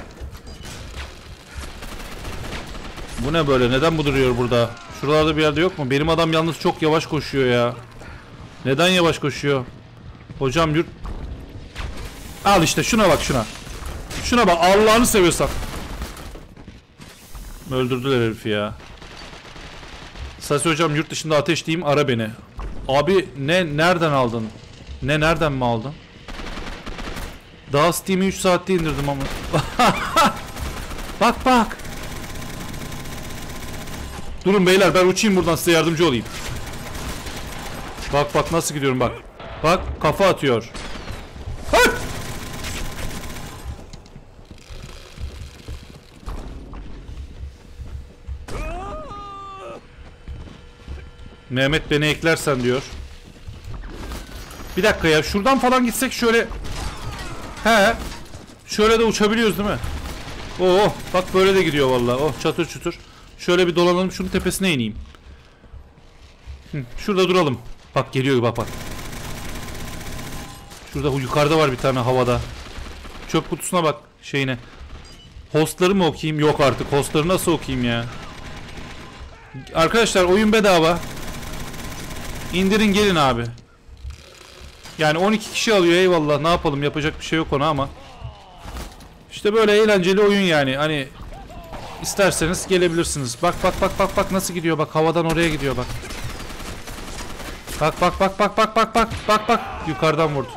S1: Bu ne böyle? Neden bu duruyor burada? Şuralarda bir yerde yok mu? Benim adam yalnız çok yavaş koşuyor ya. Neden yavaş koşuyor? Hocam yurt. Al işte şuna bak şuna. Şuna bak Allah'ını seviyorsan. Öldürdüler herifi ya. Sasi hocam yurt dışında ateşleyeyim, ara beni. Abi ne nereden aldın? Ne nereden mi aldın? Daha Steam'i üç saatte indirdim ama. Bak bak. Durun beyler, ben uçayım buradan, size yardımcı olayım. Bak bak nasıl gidiyorum bak. Bak kafa atıyor. Hıt! Mehmet beni eklersen diyor. Bir dakika ya, şuradan falan gitsek şöyle. He. Şöyle de uçabiliyoruz değil mi? Oo bak böyle de gidiyor vallahi. Oh çatır çutur. Şöyle bir dolanalım, şunun tepesine ineyim. Hı, şurada duralım. Bak geliyor bak bak. Şurada yukarıda var bir tane havada. Çöp kutusuna bak şeyine. Hostları mı okuyayım? Yok artık. Hostları nasıl okuyayım ya? Arkadaşlar oyun bedava. İndirin gelin abi. Yani on iki kişi alıyor, eyvallah, ne yapalım, yapacak bir şey yok ona ama. İşte böyle eğlenceli oyun yani. Hani isterseniz gelebilirsiniz. Bak bak bak bak bak nasıl gidiyor, bak havadan oraya gidiyor bak. Bak bak bak bak bak bak bak bak bak yukarıdan vurdu.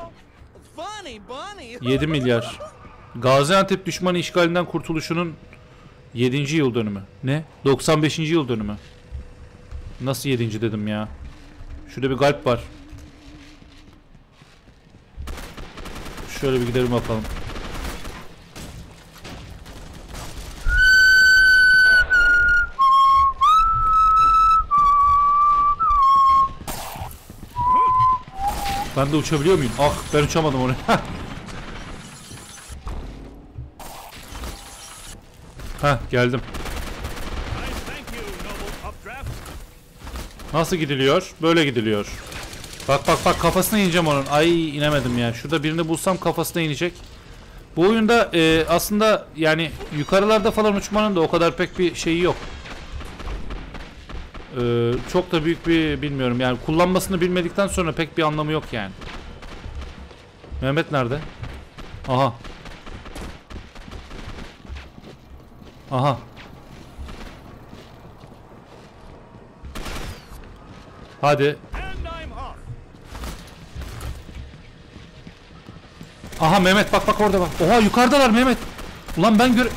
S1: yedi milyar. Gaziantep düşman işgalinden kurtuluşunun yedinci yıl dönümü. Ne? doksan beşinci yıl dönümü. Nasıl yedinci dedim ya? Şurada bir kalp var. Şöyle bir gidelim bakalım. Ben de uçabiliyor muyum? Ah ben uçamadım oraya. Heh geldim. Nasıl gidiliyor? Böyle gidiliyor. Bak bak bak kafasına ineceğim onun. Ay inemedim ya. Şurada birini bulsam kafasına inecek. Bu oyunda e, aslında yani yukarılarda falan uçmanın da o kadar pek bir şeyi yok. E, çok da büyük bir bilmiyorum yani kullanmasını bilmedikten sonra pek bir anlamı yok yani. Mehmet nerede? Aha. Aha. Hadi. Aha Mehmet bak bak orada bak. Oha yukarıdalar Mehmet. Ulan ben gör...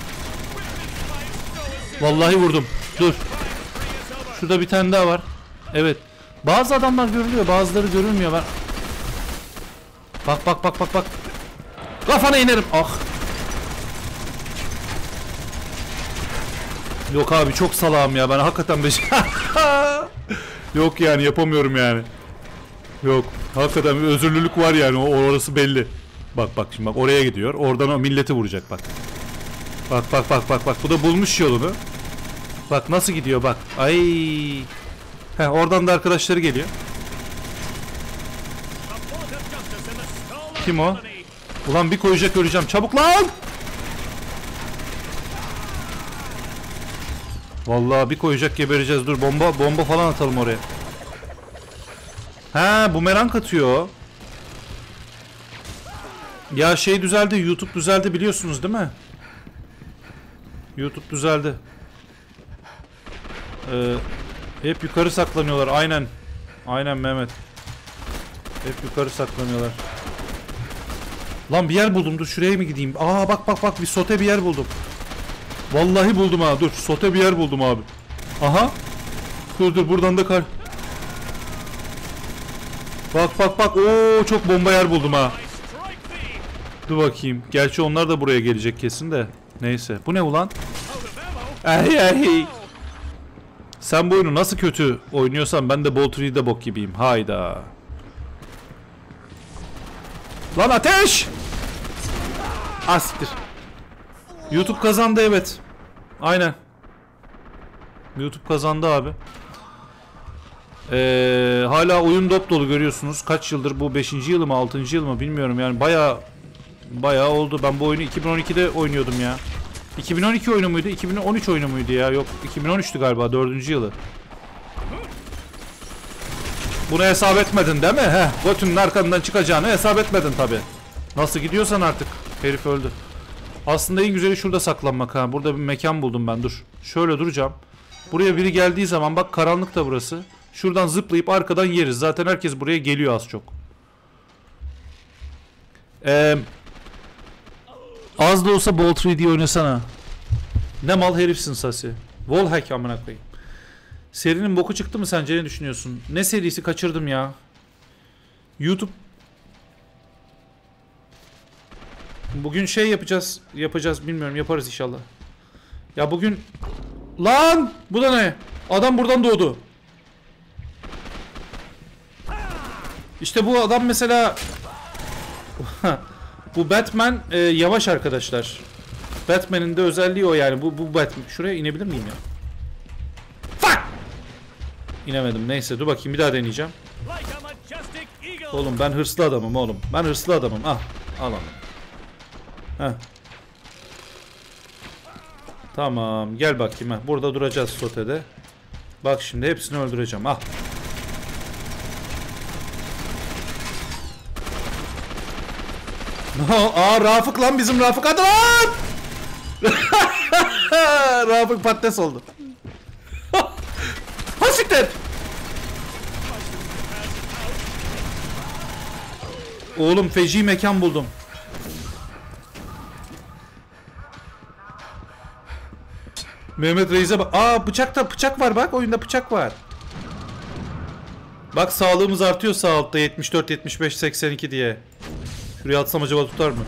S1: Vallahi vurdum. Dur. Şurada bir tane daha var. Evet. Bazı adamlar görülüyor, bazıları görülmüyor. Ben... Bak bak bak bak bak. Kafana inerim. Ah. Yok abi çok salağım ya ben hakikaten beş... Yok yani yapamıyorum yani. Yok hakikaten bir özürlülük var yani, o orası belli. Bak bak şimdi bak oraya gidiyor, oradan o milleti vuracak bak. Bak bak bak bak bak bu da bulmuş yolunu. Bak nasıl gidiyor bak. Ay. He oradan da arkadaşları geliyor. Kim o? Ulan bir koyacak öleceğim, çabuk lan. Vallahi bir koyacak gebereceğiz. Dur bomba bomba falan atalım oraya. Ha bumerang atıyor. Ya şey düzeldi, YouTube düzeldi biliyorsunuz değil mi? YouTube düzeldi. Ee, hep yukarı saklanıyorlar aynen. Aynen Mehmet. Hep yukarı saklanıyorlar. Lan bir yer buldum, dur şuraya mı gideyim? Aa bak bak bak bir sote bir yer buldum. Vallahi buldum ha, dur sote bir yer buldum abi. Aha. Dur dur buradan da kar. Bak bak bak ooo çok bomba yer buldum ha. Dur bakayım. Gerçi onlar da buraya gelecek kesin de. Neyse. Bu ne ulan? Ay ay. Sen bu oyunu nasıl kötü oynuyorsan ben de Bolt three'de bok gibiyim. Hayda. Lan ateş! Asiktir. YouTube kazandı evet. Aynen. YouTube kazandı abi. Ee, hala oyun dop dolu görüyorsunuz. Kaç yıldır bu, beşinci yılı mı altıncı yıl mı bilmiyorum yani bayağı bayağı oldu. Ben bu oyunu iki bin on ikide oynuyordum ya. iki bin on iki oyunu muydu? iki bin on üç oyunu muydu ya? Yok iki bin on üçtü galiba, dördüncü yılı. Bunu hesap etmedin değil mi? Heh, götünün arkandan çıkacağını hesap etmedin tabi. Nasıl gidiyorsan artık. Herif öldü. Aslında en güzeli şurada saklanmak ha. Burada bir mekan buldum ben, dur. Şöyle duracağım. Buraya biri geldiği zaman bak karanlık da burası. Şuradan zıplayıp arkadan yeriz. Zaten herkes buraya geliyor az çok. Ee, az da olsa Bolt üç D oynasana. Ne mal herifsin Sasi. Wallhack amına koyayım. Serinin boku çıktı mı sence, ne düşünüyorsun? Ne serisi, kaçırdım ya. YouTube. Bugün şey yapacağız. Yapacağız bilmiyorum, yaparız inşallah. Ya bugün. Lan bu da ne? Adam buradan doğdu. İşte bu adam mesela. Bu Batman e, yavaş arkadaşlar. Batman'in de özelliği o yani. Bu bu Batman. Şuraya inebilir miyim ya? Fuck! İnemedim. Neyse dur bakayım, bir daha deneyeceğim. Oğlum ben hırslı adamım oğlum. Ben hırslı adamım. Ah, al al. Heh. Tamam, gel bakayım. Heh. Burada duracağız sotede. Bak şimdi hepsini öldüreceğim. Ah. Aa, Rafık lan, bizim Rafık, hadi lan! Rafık patates oldu. Hasiktir! Oğlum feci mekan buldum. Mehmet Reis'e bak. Aa, bıçakta bıçak var bak, oyunda bıçak var. Bak sağlığımız artıyor sağ altta, yetmiş dört, yetmiş beş, seksen iki diye. Şuraya atsam acaba tutar mı?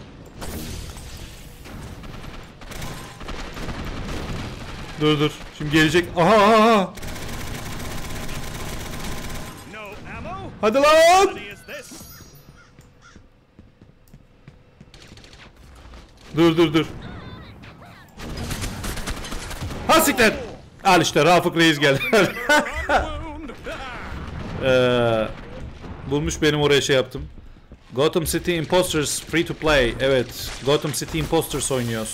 S1: Dur dur. Şimdi gelecek. Aha aha aha. Hadi lan. Dur dur dur. Ha siktir. Al işte Rafık Reis geldi. ee, bulmuş benim oraya şey yaptım. Gotham City Imposters free to play. Evet, Gotham City Imposters oynuyoruz.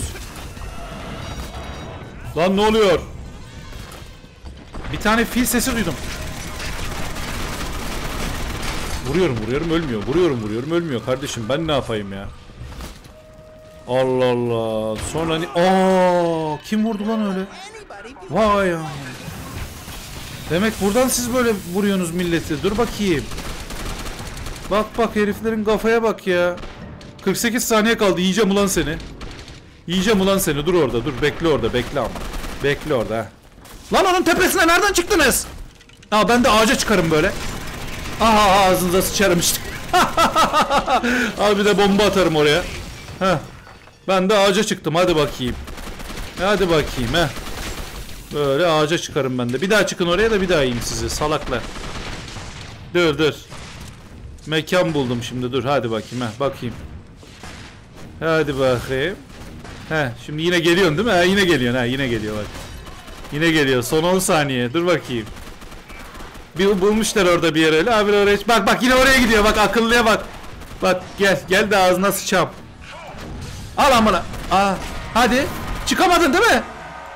S1: Lan ne oluyor? Bir tane fil sesi duydum. Vuruyorum vuruyorum ölmüyor. Vuruyorum vuruyorum ölmüyor kardeşim. Ben ne yapayım ya? Allah Allah. Sonra hani aa, kim vurdu lan öyle? Vay ya. Demek buradan siz böyle vuruyorsunuz milleti. Dur bakayım. Bak bak, heriflerin kafaya bak ya. kırk sekiz saniye kaldı. Yiyeceğim ulan seni. Yiyeceğim ulan seni. Dur orada dur. Bekle orada. Bekle ama. Bekle orada. Lan onun tepesine nereden çıktınız? Aa, ben de ağaca çıkarım böyle. Aha, ağzınıza sıçarım işte. Abi bir de bomba atarım oraya. Heh. Ben de ağaca çıktım. Hadi bakayım. Hadi bakayım. Heh. Böyle ağaca çıkarım ben de. Bir daha çıkın oraya da bir daha yiyeyim sizi. Salaklar. Dur dur. Mekan buldum şimdi, dur hadi bakayım, heh, bakayım. Hadi bakayım. Heh, şimdi yine geliyorsun değil mi? Ha, yine geliyorsun, ha, yine geliyor bak. Yine geliyor, son on saniye, dur bakayım. Bir bulmuşlar orada bir yer öyle, abi oraya, bak bak yine oraya gidiyor, bak akıllıya bak. Bak gel, gel de ağzına sıçam. Al amına. Aa, hadi. Çıkamadın değil mi?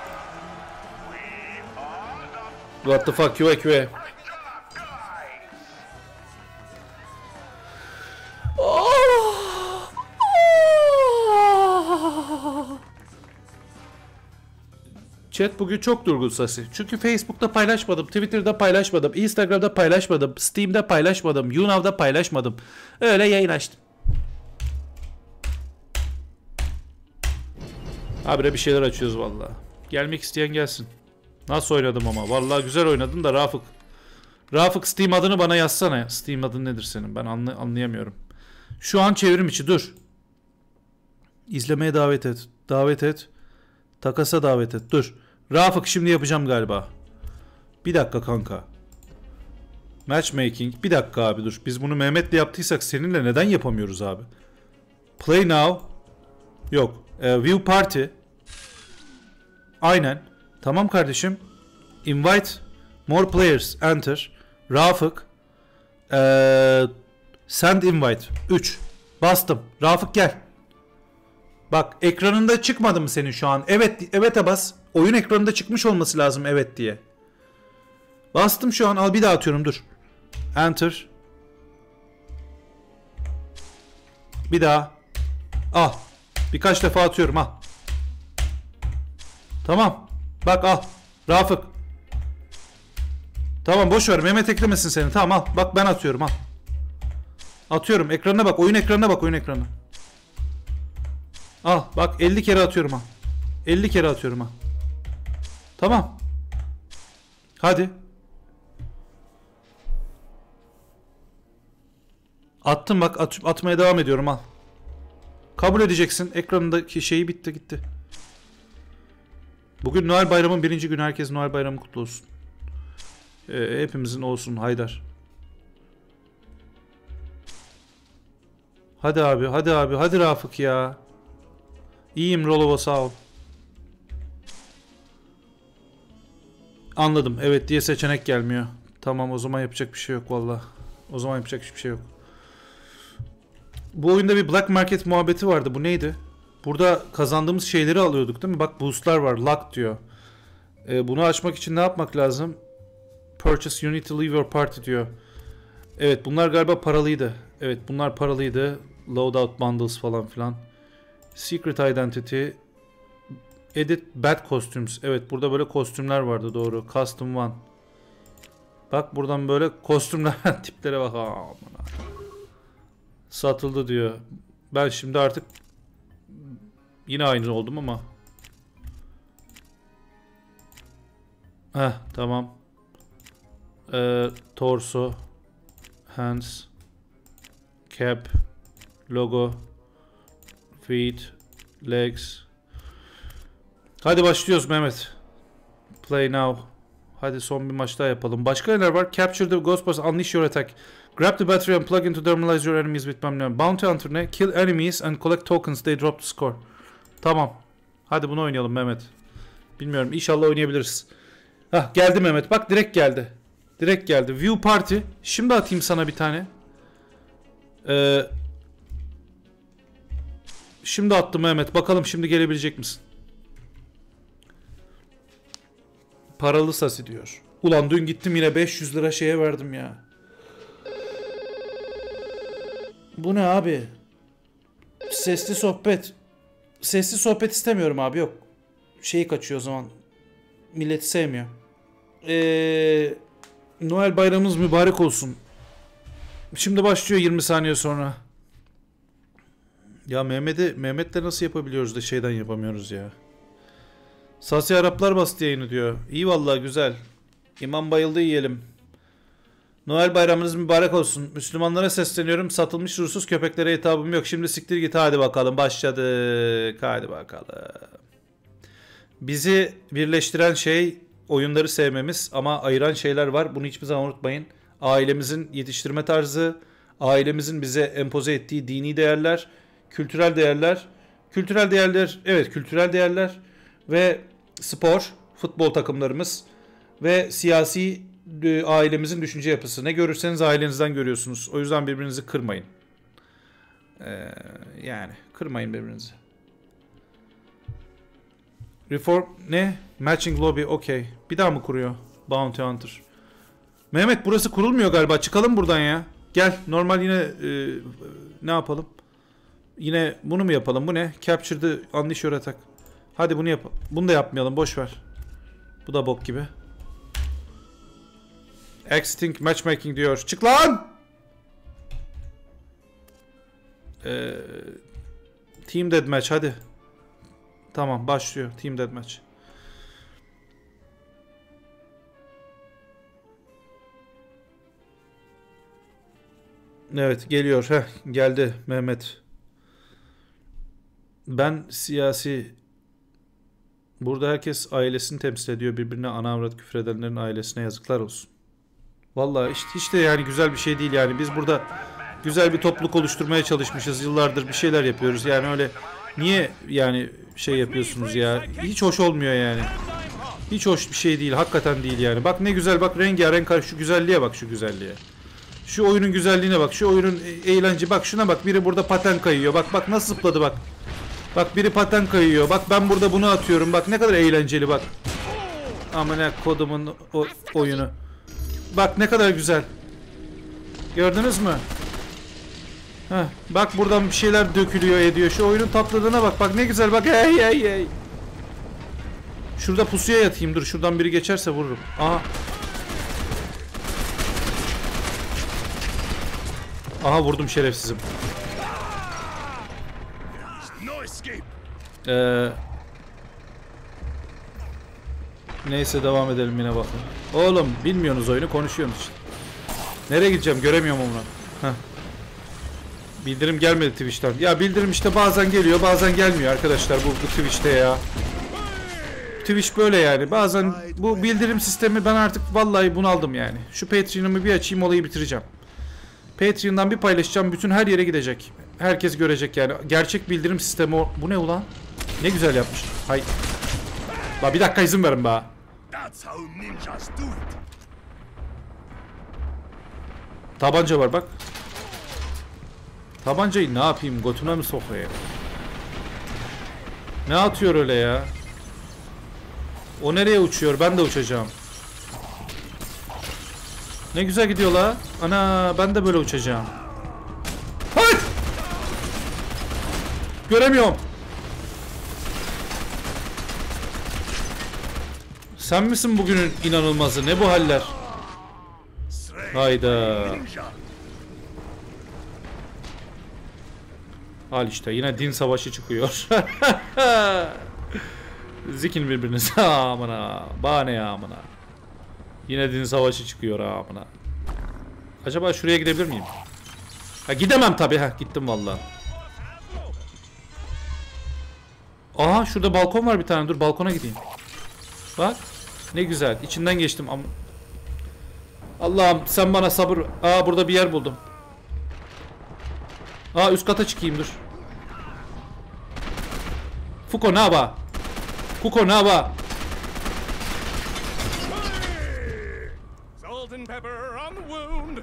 S1: What the fuck you you. Chat bugün çok durgun Sasi. Çünkü Facebook'ta paylaşmadım, Twitter'da paylaşmadım, Instagram'da paylaşmadım, Steam'de paylaşmadım, YouNow'da paylaşmadım. Öyle yayın açtım. Habire bir şeyler açıyoruz vallahi. Gelmek isteyen gelsin. Nasıl oynadım ama? Vallahi güzel oynadın da Rafık. Rafık Steam adını bana yazsana. Steam adın nedir senin? Ben anlay anlayamıyorum. Şu an çevrim içi, dur. İzlemeye davet et. Davet et. Takasa davet et. Dur. Rafık şimdi yapacağım galiba. Bir dakika kanka. Matchmaking. Bir dakika abi dur. Biz bunu Mehmet'le yaptıysak seninle neden yapamıyoruz abi? Play now. Yok. Ee, view party. Aynen. Tamam kardeşim. Invite more players. Enter. Rafık. Ee, send invite. üç. Bastım. Rafık gel. Bak ekranında çıkmadı mı senin şu an? Evet, evet'e bas. Oyun ekranında çıkmış olması lazım evet diye. Bastım şu an. Al bir daha atıyorum dur. Enter. Bir daha. Al. Birkaç defa atıyorum al. Tamam. Bak al. Rafık. Tamam boş ver. Mehmet eklemesin seni. Tamam al. Bak ben atıyorum al. Atıyorum. Ekranına bak. Oyun ekranına bak. Oyun ekranına. Al. Bak elli kere atıyorum al. elli kere atıyorum al. Tamam. Hadi. Attım bak, at, atmaya devam ediyorum, al. Kabul edeceksin. Ekranındaki şeyi bitti gitti. Bugün Noel Bayramı'nın birinci günü. Herkes Noel Bayramı kutlu olsun. Ee, hepimizin olsun Haydar. Hadi abi, hadi abi, hadi Rafık ya. İyiyim Rolova, sağ ol. Anladım. Evet diye seçenek gelmiyor. Tamam, o zaman yapacak bir şey yok valla. O zaman yapacak hiçbir şey yok. Bu oyunda bir black market muhabbeti vardı. Bu neydi? Burada kazandığımız şeyleri alıyorduk değil mi? Bak boostlar var. Lock diyor. Ee, bunu açmak için ne yapmak lazım? Purchase, you need to leave your party diyor. Evet bunlar galiba paralıydı. Evet bunlar paralıydı. Loadout bundles falan filan. Secret identity. Edit bad costumes. Evet burada böyle kostümler vardı, doğru. Custom one. Bak buradan böyle kostümler tiplere bak. Aa, satıldı diyor. Ben şimdi artık yine aynı oldum ama. Heh tamam. Ee, torso, hands, cap, logo, feet, legs. Hadi başlıyoruz Mehmet. Play now. Hadi son bir maç daha yapalım. Başka neler var? Capture the Ghostbusters, unleash your attack. Grab the battery and plug into thermalize your enemies with bomb. Bounty Hunter ne? Kill enemies and collect tokens. They drop the score. Tamam. Hadi bunu oynayalım Mehmet. Bilmiyorum. İnşallah oynayabiliriz. Hah geldi Mehmet. Bak direkt geldi. Direkt geldi. View Party. Şimdi atayım sana bir tane. Ee, şimdi attım Mehmet. Bakalım şimdi gelebilecek misin? Paralı sasi diyor. Ulan dün gittim yine beş yüz lira şeye verdim ya. Bu ne abi? Sesli sohbet. Sesli sohbet istemiyorum abi, yok. Şeyi kaçıyor o zaman. Milleti sevmiyor. Ee, Noel bayramımız mübarek olsun. Şimdi başlıyor yirmi saniye sonra. Ya Mehmet'i Mehmet'le nasıl yapabiliyoruz da şeyden yapamıyoruz ya. Sasi Araplar bastı yayını diyor. İyi vallahi güzel. İmam bayıldı yiyelim. Noel bayramınız mübarek olsun. Müslümanlara sesleniyorum. Satılmış ruhsuz köpeklere hitabım yok. Şimdi siktir git, hadi bakalım. Başladık. Hadi bakalım. Bizi birleştiren şey oyunları sevmemiz ama ayıran şeyler var. Bunu hiçbir zaman unutmayın. Ailemizin yetiştirme tarzı, ailemizin bize empoze ettiği dini değerler, kültürel değerler. Kültürel değerler, evet kültürel değerler ve spor, futbol takımlarımız ve siyasi ailemizin düşünce yapısı. Ne görürseniz ailenizden görüyorsunuz. O yüzden birbirinizi kırmayın. Ee, yani kırmayın birbirinizi. Reform ne? Matching lobby, okey. Bir daha mı kuruyor? Bounty Hunter. Mehmet burası kurulmuyor galiba. Çıkalım buradan ya. Gel normal yine e, ne yapalım? Yine bunu mu yapalım? Bu ne? Capture the unleash your attack. Hadi bunu yapalım. Bunu da yapmayalım. Boş ver. Bu da bok gibi. Exiting matchmaking diyor. Çık lan! Ee, Team Deathmatch hadi. Tamam başlıyor. Team Deathmatch. Evet geliyor. Heh, geldi Mehmet. Ben siyasi... Burada herkes ailesini temsil ediyor. Birbirine ana avrat küfür edenlerin ailesine yazıklar olsun. Vallahi işte hiç de yani güzel bir şey değil yani. Biz burada güzel bir topluluk oluşturmaya çalışmışız. Yıllardır bir şeyler yapıyoruz. Yani öyle niye yani şey yapıyorsunuz ya? Hiç hoş olmuyor yani. Hiç hoş bir şey değil. Hakikaten değil yani. Bak ne güzel, bak rengarenk, şu güzelliğe bak, şu güzelliğe. Şu oyunun güzelliğine bak. Şu oyunun eğlence. Bak şuna bak. Biri burada paten kayıyor. Bak bak nasıl zıpladı bak. Bak biri paten kayıyor. Bak ben burada bunu atıyorum. Bak ne kadar eğlenceli bak. Amına kodumun o oyunu. Bak ne kadar güzel. Gördünüz mü? Heh, bak buradan bir şeyler dökülüyor ediyor. Şu oyunun tatlılığına bak. Bak ne güzel bak. Hey hey hey. Şurada pusuya yatayım. Dur şuradan biri geçerse vururum. Aha. Aha vurdum şerefsizim. Ee, Neyse devam edelim yine bakın. Oğlum bilmiyorsunuz oyunu, konuşuyorsunuz işte. Nereye gideceğim göremiyorum onu. Heh. Bildirim gelmedi Twitch'ten. Ya bildirim işte bazen geliyor bazen gelmiyor arkadaşlar bu, bu Twitch'te ya. Twitch böyle yani. Bazen bu bildirim sistemi ben artık vallahi bunaldım yani. Şu Patreon'ımı bir açayım, olayı bitireceğim. Patreon'dan bir paylaşacağım, bütün her yere gidecek. Herkes görecek yani. Gerçek bildirim sistemi o. Bu ne ulan? Ne güzel yapmış. Hay. La bir dakika izin verin be. Tabanca var bak. Tabancayı ne yapayım? Götüme mi sokayım? Ne atıyor öyle ya? O nereye uçuyor? Ben de uçacağım. Ne güzel gidiyor la. Ana ben de böyle uçacağım. Hayır! Göremiyorum. Sen misin bugünün inanılmazı? Ne bu haller? Hayda. Al işte yine din savaşı çıkıyor. Zikin birbirinize amına. Bahane ya amına. Yine din savaşı çıkıyor amına. Acaba şuraya gidebilir miyim? Ha gidemem tabi. Ha gittim vallahi. Aha şurada balkon var bir tane. Dur balkona gideyim. Bak. Ne güzel. İçinden geçtim ama. Allah'ım sen bana sabır. Aa burada bir yer buldum. Aa üst kata çıkayım dur. Fuko ne yapa? Fuko ne yapa? Salt and pepper on the wound.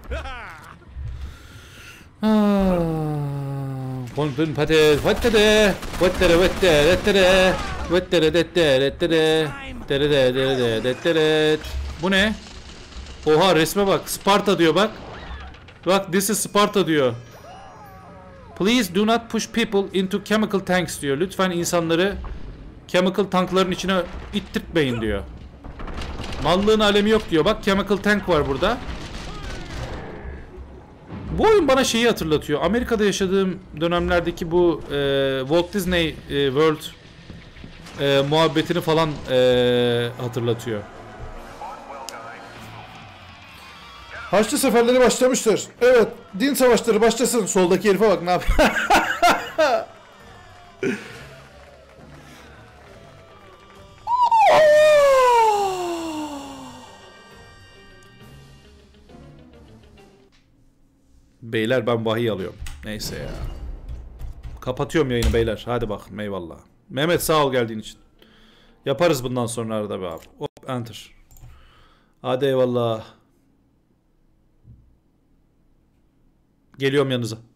S1: Konpun patates, patates, patates, patates, patates. Bu ne? Oha resme bak. Sparta diyor bak. Bak this is Sparta diyor. Please do not push people into chemical tanks diyor. Lütfen insanları chemical tankların içine ittirtmeyin diyor. Mallığın alemi yok diyor. Bak chemical tank var burada. Bu oyun bana şeyi hatırlatıyor. Amerika'da yaşadığım dönemlerdeki bu e, Walt Disney e, World e, muhabbetini falan e, hatırlatıyor. Haçlı seferleri başlamıştır. Evet, din savaşları başlasın. Soldaki herife bak ne yapıyor. Beyler ben vahiy alıyorum. Neyse ya. Kapatıyorum yayını beyler. Hadi bak eyvallah. Mehmet sağ ol geldiğin için. Yaparız bundan sonra arada be abi. Hop enter. Hadi eyvallah. Geliyorum yanınıza.